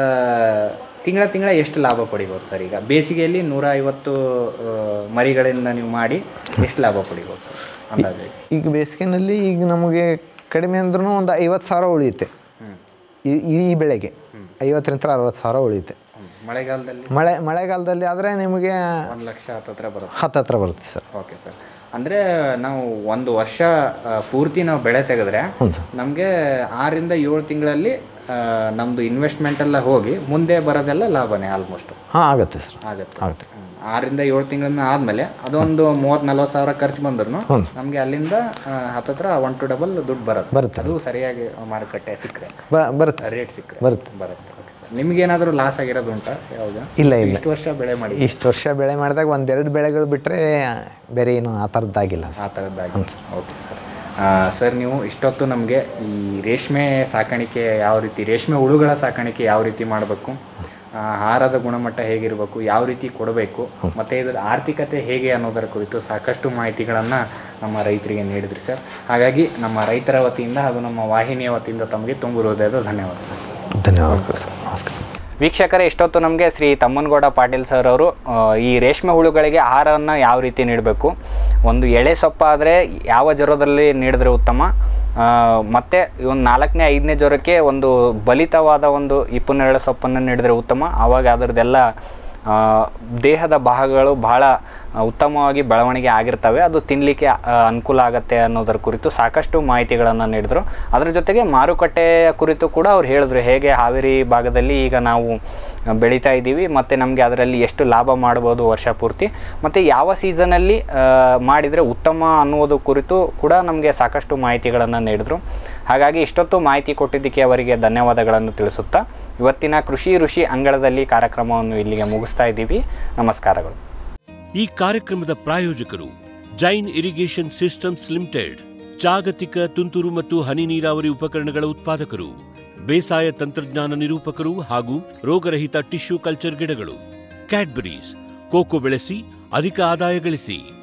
ತಿಂಗಳ ತಿಂಗಳ ಎಷ್ಟು ಲಾಭ ಪಡಿಬೋದು ಸರ್? ಈಗ ಬೇಸಿಗೆಯಲ್ಲಿ ನೂರ ಐವತ್ತು ಮರಿಗಳಿಂದ ನೀವು ಮಾಡಿ ಎಷ್ಟು ಲಾಭ ಪಡಿಬೋದು ಸರ್ ಅಂದಾಜು? ಈಗ ಬೇಸಿಗೆನಲ್ಲಿ ಈಗ ನಮಗೆ ಕಡಿಮೆ ಅಂದ್ರೂ ಒಂದು ಐವತ್ತು ಸಾವಿರ ಉಳಿಯುತ್ತೆ. ಈ ಈ ಬೆಳೆಗೆ ಐವತ್ತರಿಂದ ಅರವತ್ತು ಸಾವಿರ ಉಳಿಯುತ್ತೆ. ಮಳೆಗಾಲದಲ್ಲಿ ಮಳೆ ಮಳೆಗಾಲದಲ್ಲಿ ಆದರೆ ನಿಮಗೆ ಒಂದು ಲಕ್ಷ ಹತ್ತತ್ರ ಬರುತ್ತೆ. ಹತ್ತತ್ರ ಬರುತ್ತೆ ಸರ್. Okay sir. ಅಂದರೆ ನಾವು ಒಂದು ವರ್ಷ ಪೂರ್ತಿ ನಾವು ಬೆಳೆ ತೆಗೆದ್ರೆ ನಮಗೆ ಆರರಿಂದ ಏಳು ತಿಂಗಳಲ್ಲಿ ನಮ್ಮದು ಇನ್ವೆಸ್ಟ್ಮೆಂಟ್ ಎಲ್ಲ ಹೋಗಿ ಮುಂದೆ ಬರೋದೆಲ್ಲ ಲಾಭನೇ ಆಲ್ಮೋಸ್ಟ್. ಹಾಂ ಆಗುತ್ತೆ ಸರ್, ಆಗುತ್ತೆ ಆಗುತ್ತೆ. ಆರರಿಂದ ಏಳು ತಿಂಗಳನ್ನ ಆದಮೇಲೆ ಅದೊಂದು ಮೂವತ್ತು ನಲ್ವತ್ತು ಸಾವಿರ ಖರ್ಚು ಬಂದ್ರು ನಮಗೆ ಅಲ್ಲಿಂದ ಹತ್ತತ್ರ ಒನ್ ಟು ಡಬಲ್ ದುಡ್ಡು ಬರುತ್ತೆ ಬರುತ್ತೆ ಅದು ಸರಿಯಾಗಿ ಮಾರುಕಟ್ಟೆ ಸಿಕ್ಕರೆ ಬರುತ್ತೆ, ರೇಟ್ ಸಿಕ್ಕರೆ ಬರುತ್ತೆ ಬರುತ್ತೆ. ನಿಮಗೇನಾದರೂ ಲಾಸ್ ಆಗಿರೋದು ಉಂಟಾ? ಯಾವಾಗ? ಇಲ್ಲ ಇಲ್ಲ, ಇಷ್ಟು ವರ್ಷ ಬೆಳೆ ಮಾಡಿ ಇಷ್ಟು ವರ್ಷ ಬೆಳೆ ಮಾಡಿದಾಗ ಒಂದೆರಡು ಬೆಳೆಗಳು ಬಿಟ್ಟರೆ ಬೇರೆ ಏನು ಆ ಥರದ್ದಾಗಿಲ್ಲ. ಆ ಥರದ್ದಾಗಿಲ್ಲ. Okay sir. ಸರ್ ನೀವು ಇಷ್ಟೊತ್ತು ನಮಗೆ ಈ ರೇಷ್ಮೆ ಸಾಕಾಣಿಕೆ ಯಾವ ರೀತಿ, ರೇಷ್ಮೆ ಹುಳುಗಳ ಸಾಕಾಣಿಕೆ ಯಾವ ರೀತಿ ಮಾಡಬೇಕು, ಆಹಾರದ ಗುಣಮಟ್ಟ ಹೇಗಿರಬೇಕು, ಯಾವ ರೀತಿ ಕೊಡಬೇಕು, ಮತ್ತು ಇದರ ಆರ್ಥಿಕತೆ ಹೇಗೆ ಅನ್ನೋದರ ಕುರಿತು ಸಾಕಷ್ಟು ಮಾಹಿತಿಗಳನ್ನು ನಮ್ಮ ರೈತರಿಗೆ ನೀಡಿದ್ರಿ ಸರ್. ಹಾಗಾಗಿ ನಮ್ಮ ರೈತರ ವತಿಯಿಂದ ಹಾಗೂ ನಮ್ಮ ವಾಹಿನಿಯ ವತಿಯಿಂದ ತಮಗೆ ತುಂಬು ಹೃದಯದ ಧನ್ಯವಾದಗಳು. ಧನ್ಯವಾದಗಳು ಸರ್. ನಮಸ್ಕಾರ ವೀಕ್ಷಕರೇ, ಇಷ್ಟೊತ್ತು ನಮಗೆ ಶ್ರೀ ತಮ್ಮನಗೌಡ ಪಾಟೀಲ್ ಸರ್ ಅವರು ಈ ರೇಷ್ಮೆ ಹುಳುಗಳಿಗೆ ಆಹಾರವನ್ನು ಯಾವ ರೀತಿ ನೀಡಬೇಕು, ಒಂದು ಎಳೆ ಸೊಪ್ಪಾದರೆ ಯಾವ ಜ್ವರದಲ್ಲಿ ನೀಡಿದ್ರೆ ಉತ್ತಮ, ಮತ್ತು ಒಂದು ನಾಲ್ಕನೇ ಐದನೇ ಜ್ವರಕ್ಕೆ ಒಂದು ಬಲಿತವಾದ ಒಂದು ಹಿಪ್ಪುನೇರಳೆ ಸೊಪ್ಪನ್ನು ನೀಡಿದರೆ ಉತ್ತಮ, ಆವಾಗ ಅದರದ್ದೆಲ್ಲ ದೇಹದ ಭಾಗಗಳು ಬಹಳ ಉತ್ತಮವಾಗಿ ಬೆಳವಣಿಗೆ ಆಗಿರ್ತವೆ, ಅದು ತಿನ್ನಲಿಕ್ಕೆ ಅನುಕೂಲ ಆಗುತ್ತೆ ಅನ್ನೋದರ ಕುರಿತು ಸಾಕಷ್ಟು ಮಾಹಿತಿಗಳನ್ನು ನೀಡಿದರು. ಅದರ ಜೊತೆಗೆ ಮಾರುಕಟ್ಟೆಯ ಕುರಿತು ಕೂಡ ಅವ್ರು ಹೇಳಿದ್ರು, ಹೇಗೆ ಹಾವೇರಿ ಭಾಗದಲ್ಲಿ ಈಗ ನಾವು ಬೆಳೀತಾ ಇದ್ದೀವಿ ಮತ್ತು ನಮಗೆ ಅದರಲ್ಲಿ ಎಷ್ಟು ಲಾಭ ಮಾಡ್ಬೋದು ವರ್ಷ ಪೂರ್ತಿ, ಮತ್ತು ಯಾವ ಸೀಸನಲ್ಲಿ ಮಾಡಿದರೆ ಉತ್ತಮ ಅನ್ನೋದು ಕುರಿತು ಕೂಡ ನಮಗೆ ಸಾಕಷ್ಟು ಮಾಹಿತಿಗಳನ್ನು ನೀಡಿದರು. ಹಾಗಾಗಿ ಇಷ್ಟೊತ್ತು ಮಾಹಿತಿ ಕೊಟ್ಟಿದ್ದಕ್ಕೆ ಅವರಿಗೆ ಧನ್ಯವಾದಗಳನ್ನು ತಿಳಿಸುತ್ತಾ ಇವತ್ತಿನ ಕೃಷಿ ಋಷಿ ಅಂಗಳದಲ್ಲಿ ಕಾರ್ಯಕ್ರಮವನ್ನು ಇಲ್ಲಿಗೆ ಮುಗಿಸ್ತಾ ಇದ್ದೀವಿ. ನಮಸ್ಕಾರಗಳು. ಈ ಕಾರ್ಯಕ್ರಮದ ಪ್ರಾಯೋಜಕರು ಜೈನ್ ಇರಿಗೇಷನ್ ಸಿಸ್ಟಮ್ಸ್ ಲಿಮಿಟೆಡ್, ಜಾಗತಿಕ ತುಂತುರು ಮತ್ತು ಹನಿ ನೀರಾವರಿ ಉಪಕರಣಗಳ ಉತ್ಪಾದಕರು, ಬೇಸಾಯ ತಂತ್ರಜ್ಞಾನ ನಿರೂಪಕರು ಹಾಗೂ ರೋಗರಹಿತ ಟಿಶ್ಯೂ ಕಲ್ಚರ್ ಗಿಡಗಳು. ಕ್ಯಾಡ್ಬರೀಸ್, ಕೋಕೋ ಬೆಳೆಸಿ ಅಧಿಕ ಆದಾಯ ಗಳಿಸಿ.